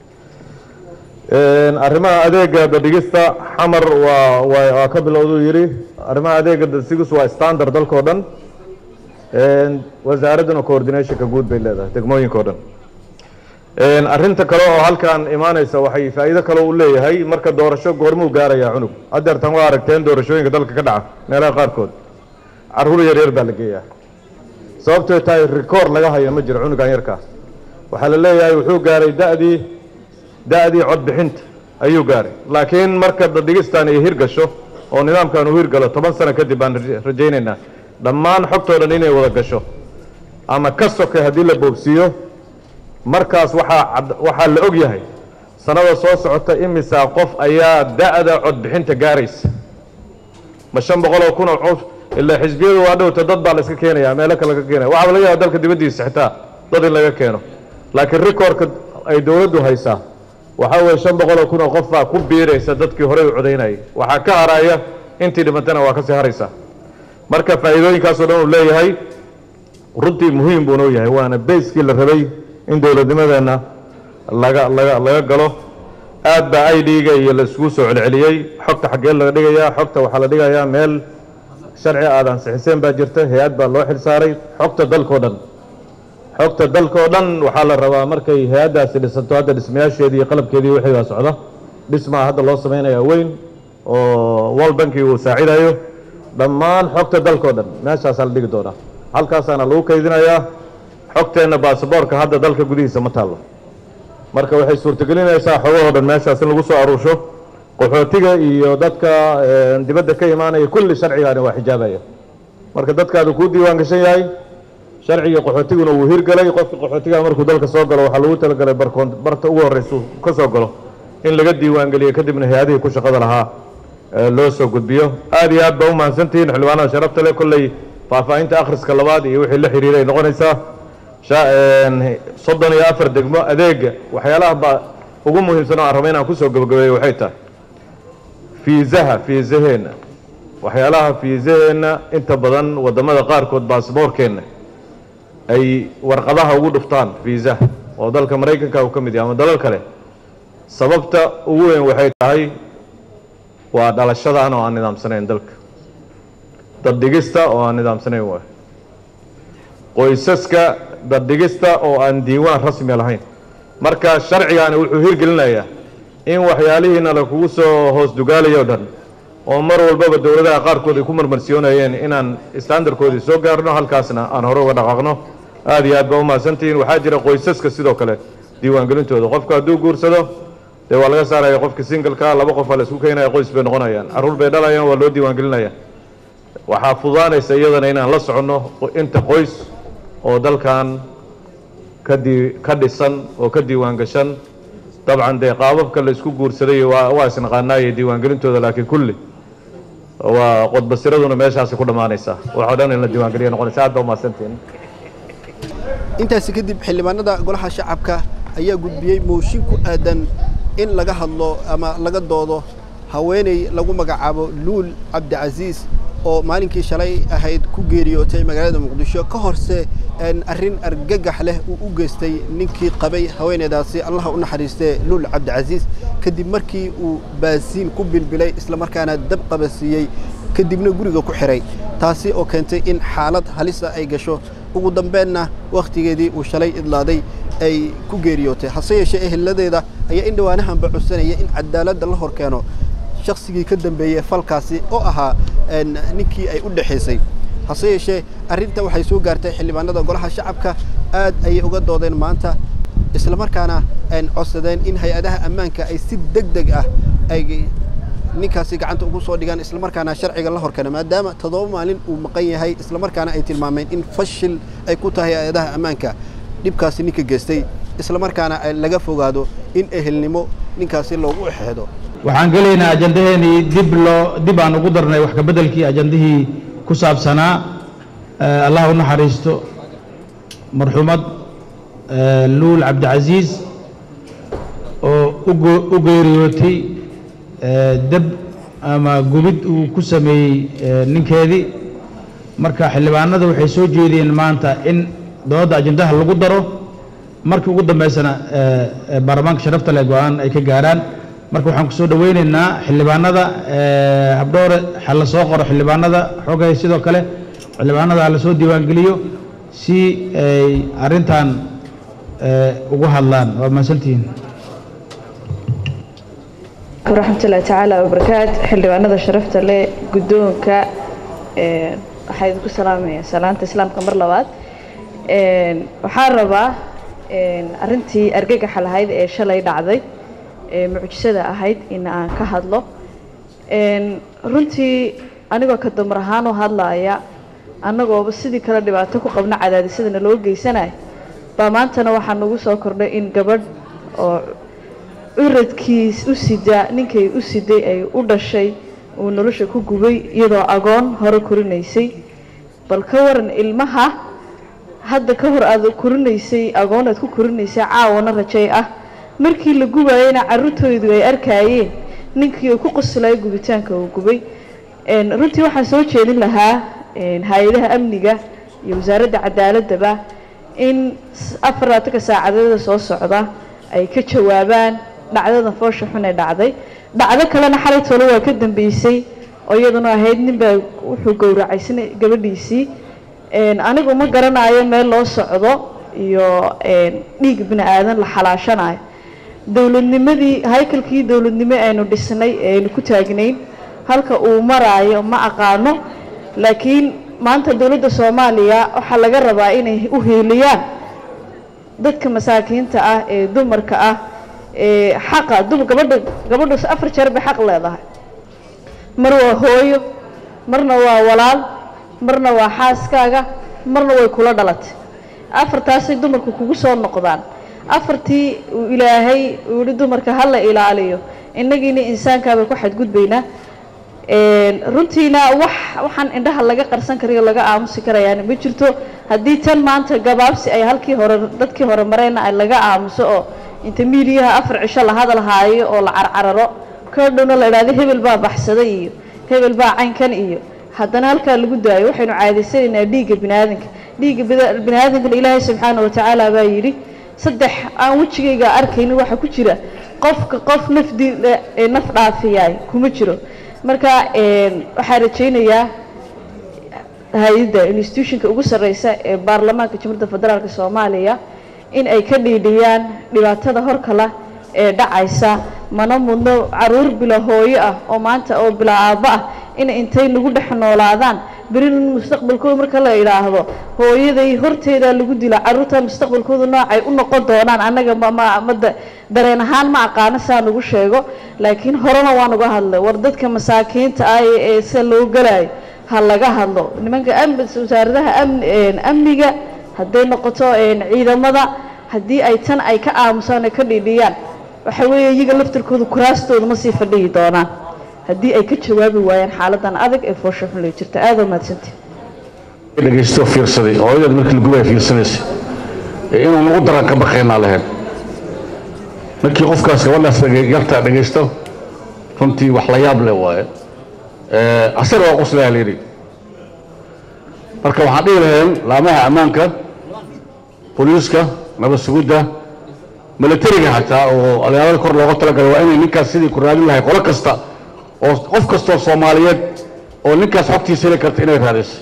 Speaker 2: arrimaha adeega badhigista xamar waa waa ka bilowdu yiri arrimaha adeega badhigis waa standard dalka oo dhan wasaaraduna coordinationka guud bay leedahay degmooyinka oo dhan arrinta kale oo halkan imaanaysa waxay faa'iido kale u leeyahay marka doorasho goormuu gaarayaa cunug haddeertan waa aragteen doorashooyinka dalka ka dhaca meelaha qaarkood carruur yar yar baa la geeyaa sababtoo tahay record laga hayo ma jiro cunugan yarkaas waxaa la leeyahay wuxuu gaaray da'dii da'dii codbixinta ayuu gaaray laakiin marka dadhigistaan ay hirgasho oo nidaamkan uu hirgalo toban sano kadib baan rajaynaynaa dhammaan xogtoo dhan inay wada gasho ama ka sokay haddii la boobsiiyo markaas waxaa waxaa la og yahay sanada soo socota imisaa qof ayaa da'da codbixinta gaaraysa ma shan boqol oo kun oo qof ilaa xisbiyadu waa dhowta dad baa la iska keenayaa meelo kale laga keenaya waxaa laga yaabaa dalka dibaddiisa xitaa dad in laga keeno laakiin rikoorka ay dowladdu haysaa waxaa weeye shan boqol oo kun oo qof baa ku biiraysa dadkii horey u codaynayay waxaa ka haraya intii dhimantana waa kasii haraysaa marka faa'iidooyinkaasoo dhan uu leeyahay runtii muhiim buu noo yahay waana bayskii la rabay in dowladnimadeenna laga laga laga galo aad baa i d-ga iyo la isugu soo celceliyey xogta xaggee laga dhigayaa xogta waxaa la dhigayaa meel sharci aad ansixiseen baa jirta hay-ad baa loo xilsaaray xogta dalkao dhan xogta dalkao dhan waxaa la rabaa markay hay-addaasi dhisanto hadda dhismayaasheedii iyo qalabkeedii wixii baa socda dhismaa hadda loo samaynayaa weyn oo world banki uu saacidayo dhammaan xogta dalkao dhan meeshaasaa la dhigi doonaa halkaasaana lagu kaydinayaa xogteenna baasaboorka hadda dalka gudihiisa ma taallo marka waxay suurtagelinaysaa xogahoo dhan meeshaas in lagu soo aruursho qaxootiga iyo dadka dibadda ka imaanaya kulli sharcigaani waa xijaabaya marka dadkaadu kuu diiwaan gashan yahay sharciga qaxootiguna wuu hirgalay qofka qaxootiga markuu dalka soo galo waxaa lagu talagalay barkoon barta ugu horreysa ka soo galo in laga diiwaan geliyo kadibna hay-adihii ku shaqada lahaa loo soo gudbiyo aad iyo aad baa u mahadsantihiin xildhibaanada sharafta leh kolley faahfaahinta akhriska labaad iyo wixii la xiriiray noqonaysaa soddon iyo afar degmo adeega waxyaalaha baa ugu muhiimsan oo aan raba inaan kusoo gabagabeeyo waxay tahay fiisaha fiisaheenna waxyaalaha fiisaheenna inta badan waddamada qaarkood baasboorkeenna ay warqadaha ugu dhuftaan fiisaha oo dalka maraykanka uu ka mid yahay ama dalal kale sababta ugu weyn waxay tahay waa dhalashadaan oo aan nidaamsanayn dalka daddhigista oo aan nidaamsanayn waay qoysaska daddhigista oo aan diiwaan rasmi lahayn marka sharcigaani wuxuu hirgelinayaa in waxyaalihiina lakugu soo hoos dugaalayo o dhan oo mar walbaba dowladaha qaarkood ay ku marmarsiyoonayeen inaan standarkoodii soo gaarno halkaasna aan hore uga dhaqaaqno aad iyo aad baa u mahadsantihiin waxaa jira qoysaska sidoo kale diiwaangelintooda qofka hadduu guursado dee waa laga saaraya qofka singalka laba qof aa la isku keenaya qoys bay noqonayaan carruur bay dhalayaan waa loo diiwaangelinaya waxaa fududaanaysa iyadana inaan la soconno inta qoys oo dalkan kadi ka dhisan oo ka diiwaan gashan dabcan dee qaababka la isku guursaday waa waa isnaqaanaayay diiwaangelintooda laakiin kulli waa qodbasiraduna meeshaasi ku dhammaanaysaa waxoo dhan in la diiwaangeliya noqonaysa aad baa u mahadsantihiin
Speaker 1: intaasi kadib xildhibaanada golaha shacabka ayaa gudbiyey mooshin ku aadan in laga hadlo ama laga doodo haweeney lagu magacaabo luul cabdicasiis oo maalinkii shalay ahayd ku geeriyootay magaalada muqdisho ka horse arrin argagax leh uu u geystay ninkii qabay haweeneydaasi allaha u naxariistay luul cabdicasiis kadib markii uu baasiin ku bilbilay isla markaana dab qabasiiyey kadibna guriga ku xiray taasi oo keentay in xaalad halisa ay gasho ugu dambeynna wakhtigeedii uu shalay idlaaday ay ku geeriyootay hase yeeshee eheladeeda ayaa in dhawaanahanba codsanaya in cadaaladda la hor keeno shaqsigii ka dambeeyey falkaasi oo ahaa ninkii ay u dhaxaysay hase yeeshee arrinta waxay soo gaartay xildhibaanada golaha shacabka aad ayay uga doodeen maanta isla markaana codsadeen in hay-adaha ammaanka ay si degdeg ah ay ninkaasi gacanta ugu soo dhigaan isla markaana sharciga la horkeeno maadaama toddoba maalin uu maqan yahay isla markaana ay tilmaameen in fashil ay ku tahay hay-adaha ammaanka dhibkaasi ninka geystay isla markaana laga fogaado in ehelnimo ninkaasi loogu exeedo
Speaker 3: waxaan gelaynaa ajandaheenii dib loo dib aan ugu darnay wax ka beddelkii ajandihii ku saabsanaa allah u naxariisto marxuumad luul cabdicasiis oo u geeriyootay dab ama gubid uu ku sameeyey ninkeedii marka xildhibaanada waxay soo jeediyeen maanta in doodda ajandaha lagu daro markii ugu dambaysana baarlamaanka sharafta leh go-aan ay ka gaaraan marka waxaan ku soo dhaweynaynaa xildhibaanada habdhoore ha la soo qoro xildhibaanada xogay sidoo kale xildhibaanada ha la soo diiwaangeliyo si ay arrintan ugu hadlaan waa mahadsantihiin
Speaker 11: waraxmatullaahi tacaala wabarakaat xildhibaanada sharafta leh guddoonka waxaa idinku salaamaya salaanta islaamka mar labaad waxaan rabaa arrintii argagaxa lahayd ee shalay dhacday ee mucjisada ahayd in aan ka hadlo runtii anigoo ka dumar ahaan u hadlaaya annagooba sidii kale dhibaato ku qabna cadaadisadana loo geysanayo baa maantana waxaa nagu soo kordhay in gabadh oo curadkiis u sida ninkay u siday ay u dhashay uu nolosha ku gubay iyadoo agoon hore korinaysay bal ka waran ilmaha hadda ka hor aad korinaysay agoon aad ku korinaysay caawana rajay ah markii la gubayna carruurtoodu ay arkayeen ninkii uu ku qoslay gubitaanka uu gubay een runtii waxaan soo jeedin lahaa een hay'adaha amniga iyo wasaaradda cadaaladda in afarta saacadood soo socda ay ka jawaabaan dhacdada foosha xun ee dhacday dhacdo kalena xalay tolo waa ka dambeysay oo iyaduna ahayd ninba wuxuu gowracaysanay gabadhiisii een anigu ma garanayo meel loo socdo iyo een dhiig bini aadan la xalaashanayo dawladnimadii haykalkii dawladnimo aynu dhisnay ee ku taagnayn halka uu maraayo ma aqaano laakiin maanta dawladda Soomaaliya waxa laga rabaa inay u heeliyaan dadka masaakiinta ah ee dumarka ah ee xaqa dumar gabadha gabadhu afar jeer bay xaq leedahay mar waa hooyo marna waa walaal marna waa xaaskaaga marna way kula dhalatay afartaas ay dumarku kugu soo noqdaan afartii ilaahay uu dumarka hal ilaaliyo inagina insaanka bay ku xadgudbayna een runtiina wax waxaan indhaha laga qarsan karayo laga aamusi karayaan ma jirto hadii tan maanta gabaabsi ay halkii hore dadkii hore mareyna ay laga aamuso oo inta miiriyaha afar cisho la hadal haayo oo la carcararo ka dhowna la ilaaliyo hebel baa baxsaday iyo hebel baa caynkan iyo haddana halka lagu daayo waxaynu caadaysanaa dhiigga bini'aadanka dhiigga bini'aadanka ilaahay subxaanahu wa ta'aala baa yiri saddex aan wajigayga arkayna waxa ku jira qofka qof nafdi naf dhaafiyay kuma jiro marka een waxa rajaynayaa hay'adda institutionka ugu sareysa ee baarlamaanka Jamhuuriyadda Federaalka Soomaaliya in ay ka dhiidhiyaan dhibaatada horkala ee dhacaysa mana mudno caruur bila hooyo ah oo maanta oo bila aaba ah in intay lagu dhaxnoolaadaan birin mustaqbalkooda marka la yiraahdo hooyaday horteeda lagu dila caruurta mustaqbalkooda noocay u noqon doonaan anaga ma dareen ahaan ma aqaan saan ugu sheego laakiin horena waan uga hadlay war dadka masaakiinta ah ee si loo galay ha laga hadlo nimanka amniga wasaaradaha amniga haday noqoto ciidamada hadii ay tan ay ka aamusaan ka dhidhiyaan waxa weeye iyaga laftirkooda kuraastooda ma sii fadhiyi doonaan hadii ay ka jawaabi waayaan xaaladan adag ee foosho xun leh jirta aad u mahadsantii
Speaker 8: dhageysto fiirsaday oo iyada markii lagu bay fiirsanaysa inuu nagu daran ka baqayna lahayn markii qofkaas gabadhaas yarta dhageysto runtii wax la yaab leh waaye ee asar waa qoslaa leeyahay marka waxaan dhihi lahayn laamaha ammaanka booliiska nabad sugidda militariga hataa oo alyaabada kor looga talagalay waa inay ninkaas sidii ku raadin lahay qolo kasta oo qof kasta oo Soomaaliyeed oo ninkaas xogtiisa heli karta inay raadiso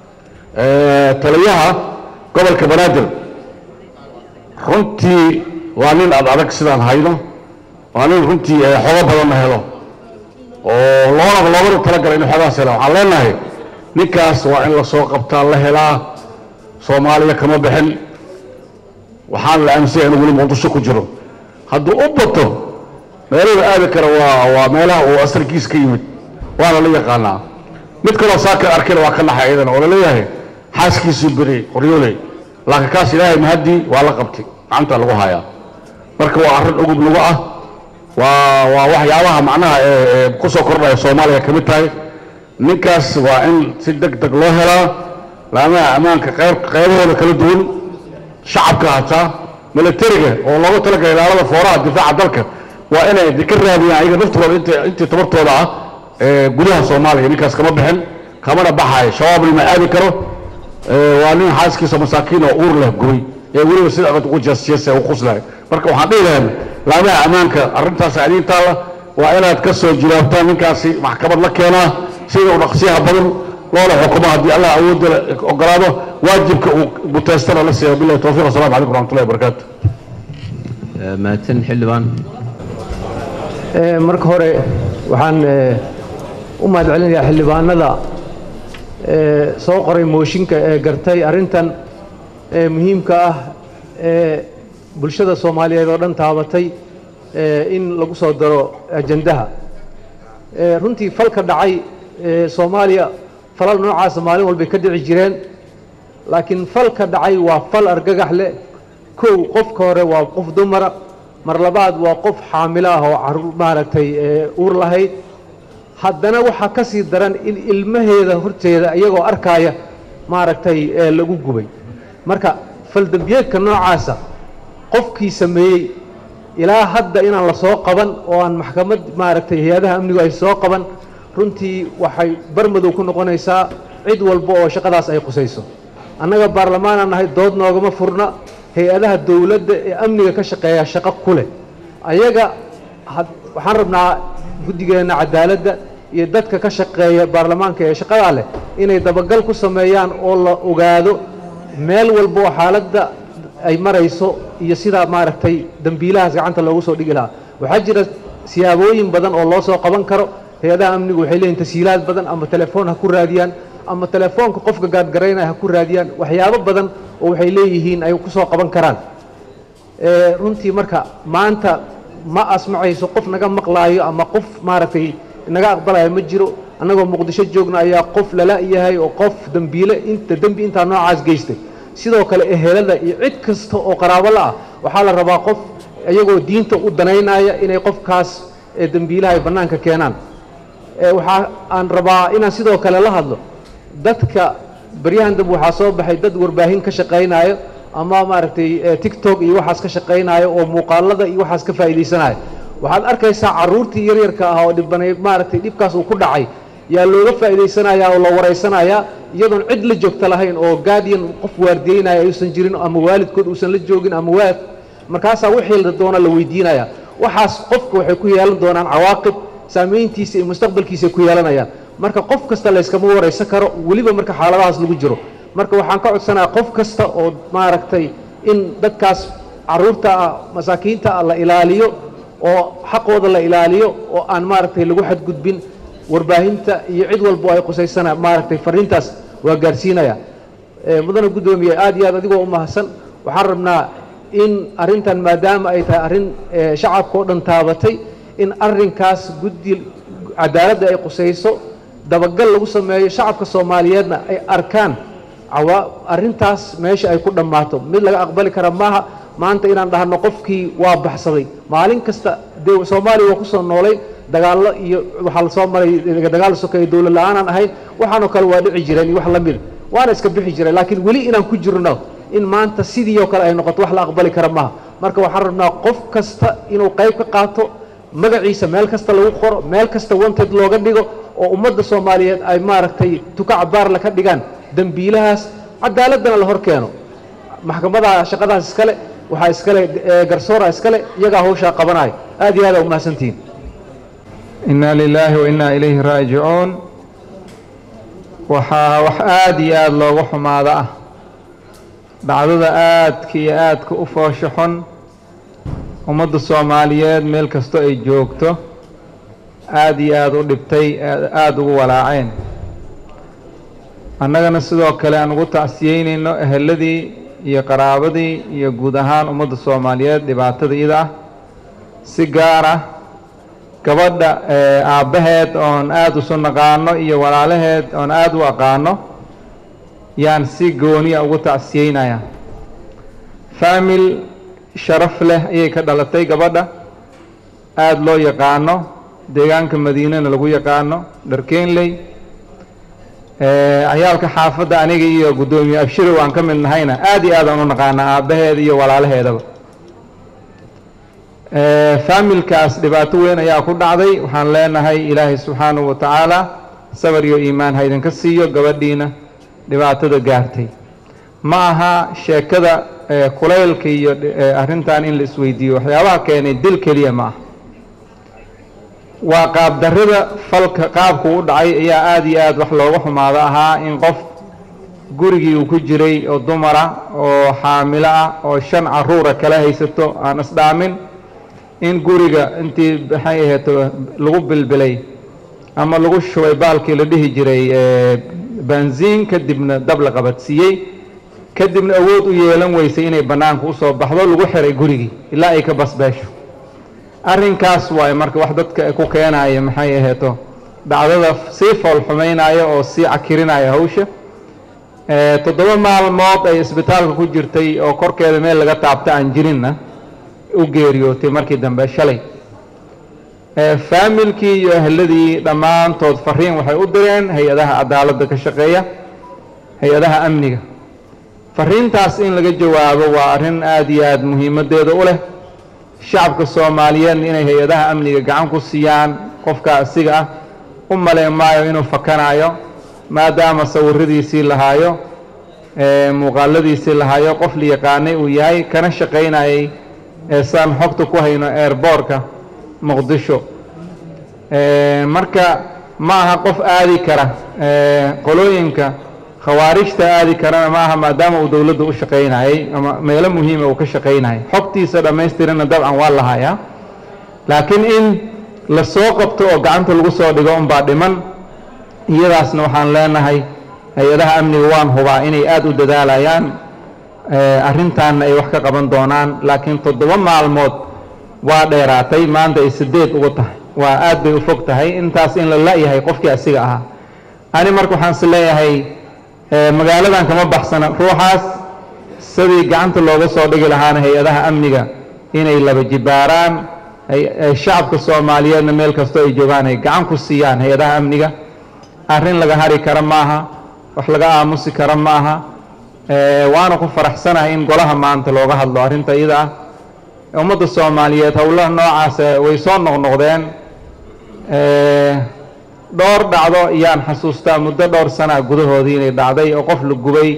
Speaker 8: ee taliyaha gobolka Banaadir runtii waa nin adag sidaan hayno waa nin runtii xogo badan helo oo loona looga talagalay inuu xogaas helo waxaan leenahay ninkaas waa in la soo qabtaa la helaa Soomaaliya kama bixin waxaan la aaminsan inuu wali Muqdisho ku jiro hadduu u bato meelaha aad kale waa waa meelaha uu asarkiis ka yimid waana la yaqaanaa mid kale saaka arkay waa ka naxaydan oo la leeyahay xaaskiisu bari qoryoolay laakiin kaas ilaahay mahadi waa la qabtay gacanta lagu hayaa marka waa arrin ugu lagu ah waa waa waxyaabaha macnaha ee ku soo kordhay Soomaaliya kamid tahay ninkaas waa in si degdeg loo helaa laamaha ammaanka qayb qaybahooda kala duwan shacabka hataa militariga oo looga talagalay ilaalada fooraha difaaca dalka waa inay ka raadiyaan ayaga naftooda inta inta tabartooda ah ee gudaha Soomaaliya ninkaas kama bixin kamana baxay shabaab ma aadi karo waa nin xaaskiisa masaakiin oo uur leh goy ee waliba sida aad ugu jeesjeesay oo qoslay marka waxaan dhiilahay laamaha ammaanka arrintaas aadinta waa inaad ka soo jilaabtaan ninkaasi maxkamad la keenaa sida uu dhaqsiyaha badan loola xukumo haddii Allah awood ogolaado waajibka uu mutaystana la siiyo billahi tawfiiq assalamu alaykum warahmatullahi wabarakatuh
Speaker 12: maatin xildhibaan
Speaker 13: ee marka hore waxaan u mahadcelinayaa xildhibaanada ee soo qoray mooshinka ee gartay arrintan ee muhiimka ah ee bulshada Soomaaliyeed oo dhan taabatay in lagu soo daro ajandaha runtii falka dhacay Soomaaliya falal noocaas maalin walba ka dhici jireen laakiin falka dhacay waa fal argagax leh kow qofka hore waa qof dumar mar labaad waa qof xaamil ah oo caruur maaragtay uur lahayd haddana waxa ka sii daran in ilmaheeda horteeda iyagoo arkaya maaragtay lagu gubay marka fal dambiyeedka noocaasa qofkii sameeyay ilaa hadda inaan la soo qaban oo aan maxkamad maaragtay hay'adaha amnigu ay soo qaban runtii waxay barmadow ku noqonaysaa cid walba oo shaqadaas ay qusayso annaga baarlamaana nahay dood noogama furna hay'adaha dawladda ee amniga ka shaqeeya shaqo ku leh ayaga waxaan rabnaa guddigeena cadaaladda iyo dadka ka shaqeeya baarlamaanka ee shaqada leh inay dabagal ku sameeyaan oo la ogaado meel walba oo xaaladda ay marayso iyo sida maaragtay dambiilahaas gacanta loogu soo dhigi lahaa waxaa jira siyaabooyin badan oo loo soo qaban karo hay'adaha amnigu waxay leeyihiin tasiilaad badan ama telefoon ha ku raadiyaan ama telefoonka qofka gaadgaraynaya ha ku raadiyaan waxyaabo badan oo waxay leeyihiin ay ku soo qaban karaan runtii marka maanta ma asmacayso qof naga maqlaayo ama qof maaragtay naga aqbalayo ma jiro annagoo muqdisho joogna ayaa qof lala yahay oo qof dambiile inta dambi intaa noocaas geystay sidoo kale ehelada iyo cid kasta oo qaraabo la ah waxaa la rabaa qof iyagoo diinta u danaynaya inay qofkaas dambiilaha ay bannaanka keenaan waxaa aan rabaa inaan sidoo kale la hadlo dadka baryahan dambe waxaa soo baxay dad warbaahin ka shaqaynayo ama maaragtay tiktok iyo waxaas ka shaqaynayo oo muuqaalada iyo waxaas ka faa'iidaysanayo waxaad arkaysaa carruurtii yaryarka ah oo dhibanay maaragtay dhibkaas uu ku dhacay yaa looga faa'iidaysanayaa oo la waraysanayaa iyadoon cid la joogta lahayn oo guardian qof waardiyeynaya aysan jirin ama waalidkood uusan la joogin ama waad markaasaa wixii la doona la weydiinaya waxaas qofka waxay ku yeelan doonaan cawaaqib saameyntiisa iyo mustaqbalkiisa ku yeelanayaan marka qof kasta la iskama waraysan karo weliba marka xaaladahaas lagu jiro marka waxaan ka codsanayaa qof kasta oo maaragtay in dadkaas carruurta ah masaakiinta ah la ilaaliyo oo xaqooda la ilaaliyo oo aan maaragtay lagu xadgudbin warbaahinta iyo cid walba ay qusaysana maaragtay fariintaas waa gaarsiinaya mudana guddoomiye aad iyo aad adigoo u mahadsan waxaan rabnaa in arrintan maadaama ay tahay arrin shacabka oo dhan taabatay in arrinkaas guddi cadaaladda ay qusayso dabagal lagu sameeyo shacabka Soomaaliyeedna ay arkaan arrintaas meesha ay ku dhammaato mid laga aqbali kara maaha maanta inaan dhahno qofkii waa baxsaday maalin kasta Soomaaliya waa ku soo noolay dagaallo iyo waxa la soo maray dagaal sokeey dawlad la'aan aan ahayn waxaanu kale waa dhici jireen wax la mid waana iska bixi jiray laakiin wali inaan ku jirno in maanta sidii oo kale ay noqoto wax la aqbali kara maaha marka waxaan rabnaa qof kasta inuu qayb ka qaato magaciisa meel kasta lagu qoro meel kasta wanted looga dhigo oo ummadda Soomaaliyeed ay maaragtay tuka cabaar la ka dhigaan dambiilahaas cadaaladana la hor keeno maxkamada shaqadaas iskale waxa iskale garsoora iskale iyaga hawsha qabanay aad iyo aad u mahadsantiin
Speaker 14: inna lillahi wa inna ilayhi raaji'uun waxa wax aad iyo aad loogu xumaada ah dhacdada aadka iyo aadka u fooshaxon ummadda Soomaaliyeed meel kasto ay joogto aad iyo aad u dhibtay aad ugu walaaceen annagana sidoo kale aan ugu tacsiyeynayno eheladii iyo qaraabadii iyo guud ahaan ummadda Soomaaliyeed dhibaatada ida ah si gaar ah gabadha aabaheed oon aad u soo naqaano iyo walaalaheed oon aad u aqaano yaan si gooni ah ugu tacsiyeynaya famil sharaf leh ayay ka dhalatay gabadha aad loo yaqaano deegaanka Madiinana lagu yaqaano Dharkeenley ayaalka xaafadda aniga iyo gudoomiye abshiro waan ka mid nahayna aad iyo aad aan u naqaana aabaheed iyo walaalaheedaba familkaas dhibaato weyn ayaa ku dhacday waxaan leenahay ilaahay subxaanahu wa tacaala sabar iyo iimaan ha idinka siiyo gabadhiina dhibaatada gaartay ma aha sheekada kulaylka iyo arrintan in la isweydiiyo waxyaabaha keenay dil keliya ma aha waa qaab darrida falka qaabku u dhacay ayaa aad iyo aad wax looga xumaado ahaa in qof gurigii uu ku jiray oo dumara oo xaamilo ah oo shan carruura kala haysato aan isdhaamin in guriga intii maxay ahayd lagu bilbilay ama lagu shubay baalkii la dhihi jiray benziin kadibna dab la qabadsiiyey kadibna awood u yeelan weysay inay bannaanka u soo baxdo lagu xiray gurigii ilaa ay ka basbeesho arrinkaas waaye marka wax dadka ku keenaya maxay aheeto dhacdada sii fool xumaynaya oo sii cakirinaya hawsha toddoba maalmood ay isbitaalka ku jirtay oo korkeeda meel laga taabta aan jirinna u geeriyootay markii dambe shalay faamilkii iyo ahladii dhammaantood fariin waxay u direen hay-adaha cadaaladda ka shaqeeya hay-adaha amniga fariintaas in laga jawaabo waa arrin aad iyo aad muhiimadeeda u leh shacabka soomaaliyeed inay hay-adaha amniga gacan ku siiyaan qofka asiga ah u malayn maayo inuu fakanayo maadaama sawiradiisii lahaayo muuqaaladiisii lahaayo qof la yaqaanay uu yahay kana shaqaynayay saan xogta ku hayno airbortka muqdisho marka ma aha qof aadi kara qolooyinka khawaarijta aadi karana ma aha maadaama uu dowladda u shaqaynayay ama meelo muhiima uu ka shaqaynayay xogtiisa dhammaystirana dabcan waa lahayaa laakiin in la soo qabto oo gacanta lagu soo dhigo unbaa dhiman iyadaasna waxaan leenahay hay-adaha amniga waan hubaa inay aada u dadaalayaan arrintaanna ay wax ka qaban doonaan laakiin toddoba maalmood waa dheeraatay maanta ay sideed ugu tahay waa aad bay u fog tahay intaas in la la-yahay qofkii asiga ahaa ani marka waxaan is leeyahay magaaladan kama baxsana ruuxaas sidii gacanta looga soo dhigi lahaana hay-adaha amniga inay laba jibaaraan shacabka soomaaliyeedna meel kastoo ay joogaan ay gacan ku siiyaan hay-adaha amniga arrin laga hari kara maaha wax laga aamusi kara maaha waana ku faraxsanahay in golaha maanta looga hadlo arrinta iyada ah ummadda soomaaliyeed howlaha noocaas way soo noqnoqdeen dhowr dhacdo iyaan xasuustaa muddo dhowr sanaa gudahoodii inay dhacday oo qof la gubay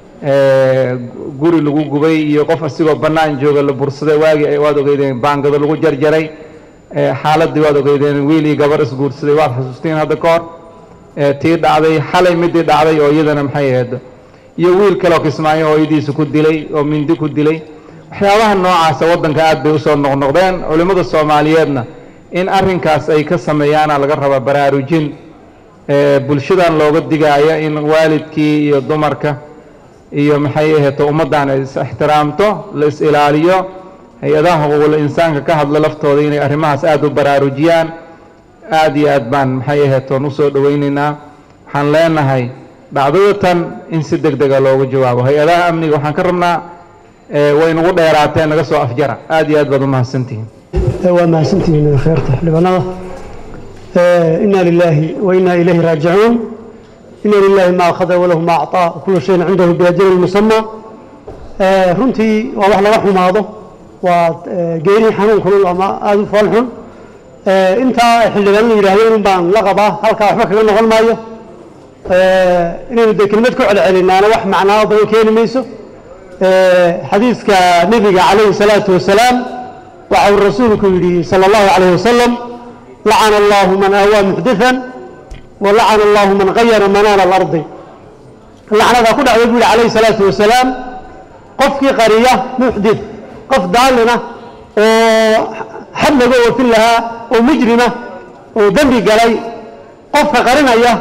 Speaker 14: guri lagu gubay iyo qof asigoo bannaan jooga la bursaday waagii waad ogeydeen baangado lagu jarjaray xaaladii waad ogeydeen wiil iyo gabar isguursaday waad xasuustiin hadda ka hor tii dhacday xalay midii dhacday oo iyadana maxay ahayd iyo wiil kale oo kismaayo hooyadiisa ku dilay oo mindi ku dilay waxyaabaha noocaasa waddanka aad bay usoo noqnoqdeen culimmada soomaaliyeedna in arrinkaas ay ka sameeyaana laga rabaa baraarujin bulshadan looga digaayo in waalidkii iyo dumarka iyo maxay aheeto ummaddan ay is ixtiraamto la is ilaaliyo hay-adaha xuquuqul insaanka ka hadla laftooda inay arrimahaas aada u baraarujiyaan aada iyo aad baan maxay aheetoon usoo dhawaynaynaa waxaan leenahay dhacdada tan in si deg dega loogu jawaabo hay-adaha amniga waxaan ka rabnaa way nagu dheeraateen naga soo afjara aada iyo aad baad u mahadsantihiin
Speaker 10: waa mahadsantihiin kheerta xildhibaanada inaa lilaahi wa inaa ilayhi raajicuun ina lilaahi ma akhada walahu ma acطaa kulu shayin cindahu biajalin musama runtii waa wax laga xumaado waa geeri xanuun kulul ama aada u fool xun intaa xildhibaanadu yidhaahdeen in baan la qabaa halkaa waxba kaga noqon maayo inaynu dee kelmad ku celcelinaana wax macnaa badan keeni mayso xadiiska nebiga calayhi salaatu wasalaam waxa uu rasuulku yidhi sala allahu calayhi wasalam lacana allahu man aawaa muxdithan wa lacana allahu man qayara manaana alardi lacnadaa ku dhacday buu yihi calayhi salaatu wasalaam qofkii qariya muxdith qof daalina oo xad laga oofin lahaa oo mujrima oo dembi galay qofka qarinaya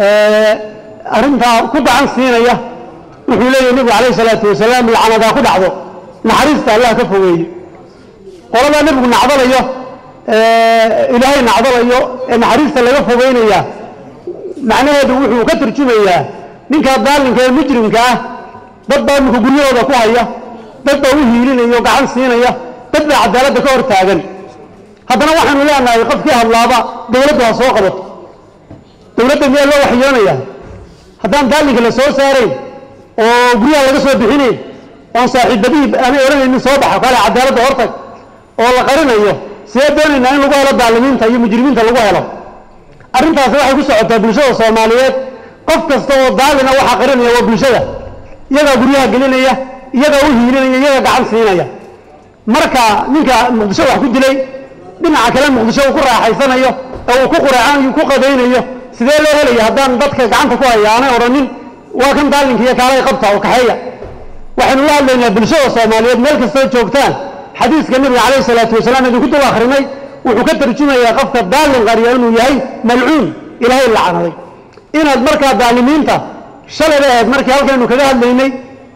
Speaker 10: arrintaa ku gacan siinaya wuxuu leeyahy nebigu calayhi salaatu wasalaam lacnadaa ku dhacdo naxariista allah ka fogeeyo qoladaa nebigu nacdalayo ilaahay nacdalayo ee naxariista laga fogeynaya macnaheedu wuxuu ka turjumayaa ninkaa daalinka ee mujrimka ah dad baa imika guryahooda ku haya dad baa u hiilinayo gacan siinaya dad baa cadaaladda ka hor taagan haddana waxaanu leenahay qofkii hadlaaba dowladdu ha soo qabato dowladda miyaa loo waxyoonayaa haddaan daalinka la soo saarayn oo guryaha laga soo bixinayn oon saaxiibadihii aanay odhanaynin soo baxa kale cadaaladda hortag oo la qarinayo sidee doonaynaa in lagu helo daalimiinta iyo mujrimiinta lagu helo arrintaasi waxay ku socotaa bulshada soomaaliyeed qof kasta oo daalina waxaa qarinaya waa bulshada iyagaa guryaha gelinaya iyagaa u hiilinaya iyagaa gacan siinaya marka ninka muqdisho wax ku dilay dhinaca kale muqdisho uu ku raaxaysanayo oo uu ku quraacanayo ku qadaynayo sidee loo helaya haddaan dadka gacanta ku haya aanay odhanin waa kan daalinka iyo kaalay qabta oo kaxeeya waxaynu la hadlaynaa bulshada soomaaliyeed meel kastoo joogtaan xadiiska nebiga calayhi salaatu wasalaam idinku dul akhrinay wuxuu ka tarjumayaa qofka daalin qariya inuu yahay malcuun ilaahay lacanaday inaad markaa daalimiinta shalay ahayd markii halkaynu kaga hadlaynay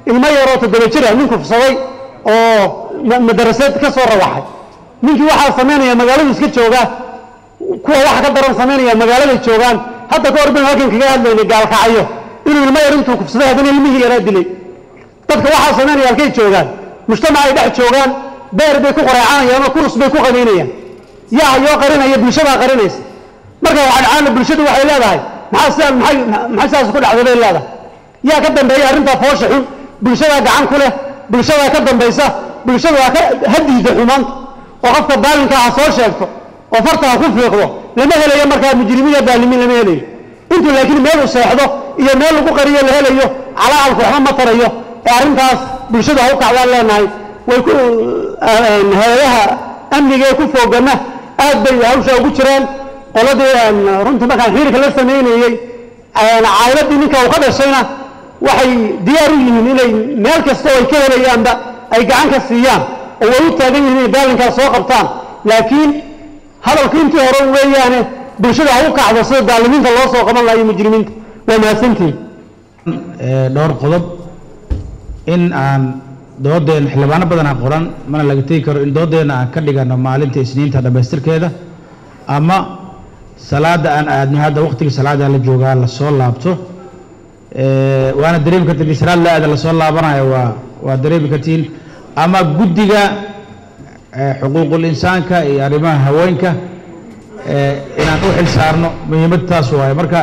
Speaker 10: ilmo yaroo toddoba jir ah nin kufsaday oo madarasad ka soo rawaxay ninkii waxaa samaynaya magaaladu iska joogaa kuwa waxa ka daran samaynaya magaalada joogaan hadda ka hor baan halkan kaga hadlaynay gaalkacyo inuu ilmo yar intuu kufsaday haddana ilmihii yaraa dilay dadka waxaa samaynaya halkay joogaan mujtamac ay dhex joogaan beer bay ku qoreecanayaan oo kurus bay ku qabeynayaan yaa yoo qarinaya bulshada qarinaysa marka waxaan caana bulshadu waxay leedahay maxaa sidan maxay maxay saas ku dhacday bay leedahay yaa ka dambeeya arrinta foosha xun bulshada gacan ku leh bulshada ka dambaysa bulshada waa ka hadiida xumaanta oo qofka daalinka ah soo sheegto oo farta ku fiiqdo lama helayo markaa mujrimiinta daalimiin lama helayo intu laakiin meel u seexdo iyo meel lagu qariyo la helayo calaalku waxba ma tarayo ee arrintaas bulshada ha u kacdaan leenahay way ku hay'adaha amniga ee ku foogana aad bay hawsha ugu jiraan qoladii runtii markaan xiriirka la sameynayay caaladii ninka uu ka dhashayna waxay diyaar u yihiin inay meel kasta oo ay ka helayaanba ay gacan ka siiyaan oo way u taagan yihiin inay daalinkaas soo qabtaan laakiin hadalku intii hore weeyaane bulshada ha u kacdo sida daalimiinta loo soo qaban lahayo mujrimiinta waa mahadsantihiin
Speaker 3: dhowr qodob in aan doodeen xildhibaano badan aan qoran mana laga tegi karo in doodeena aan ka dhigano maalinta isniinta dhamaystirkeeda ama salaada aan aadno hadda waqtiga salaada la joogaa la soo laabto waana dareemi kartiin salaad la aada la soo laabanayo waa waa dareemi kartiin ama guddiga xuquuqul insaanka iyo arrimaha haweenka inaan u xil saarno muhiimad taas waaye marka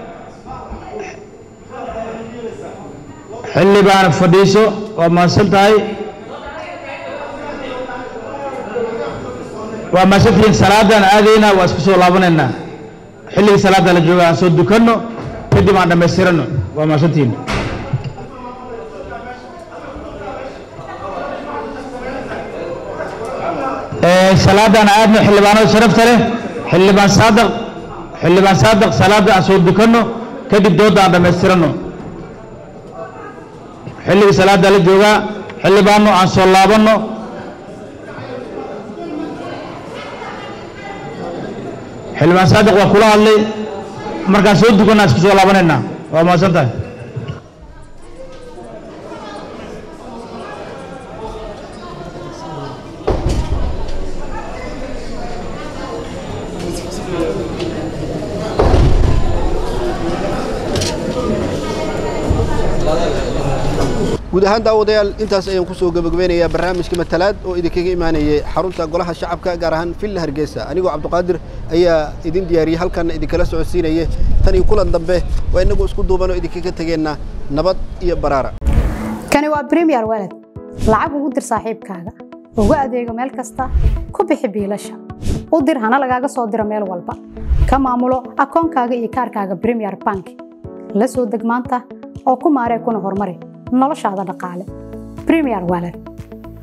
Speaker 3: xildhibaan fadhiiso waa mahadsan tahay waa mahadsantihiin salaadaan aadaynaa waa isku soo laabanaynaa xilligii salaada la jooga aan soo dukanno kadib aan dhammaystirano waa mahadsantihiin salaadaan aadno xildhibaanada sharafta leh xildhibaan saadaq xildhibaan saadaq salaada aan soo dukanno kadib dooda aan dhammaystirano xilligii salaada la joogaa xildhibaano aan soo laabanno xildhibaan saadiq waa kula hadlay markaan soo dukanna isku soo laabanaynaa waa mahadsan tahay
Speaker 1: guud ahaan daawadayaal intaas ayaan kusoo gabagabeynayaa barnaamijka matalaad oo idinkaga imaanayay xarunta golaha shacabka gaar ahaan villa Hargeysa anigoo Cabdiqaadir ayaa idin diyaariyay halkan idinkala socodsiinayay tan iyo kulan dambe waa inagu isku duubano idinkaga tageena nabad iyo baraara
Speaker 15: kani waa Premier Wallet lacag ugu dir saaxiibkaaga ugu adeego meel kasta ku bixi biilasha u dir hana lagaaga soo diro meel walba ka maamulo akoonkaaga iyo kaarkaaga Premier Bank la soo deg maanta oo ku maaree kuna horumari noloshaada dhaqaale Premier Wallet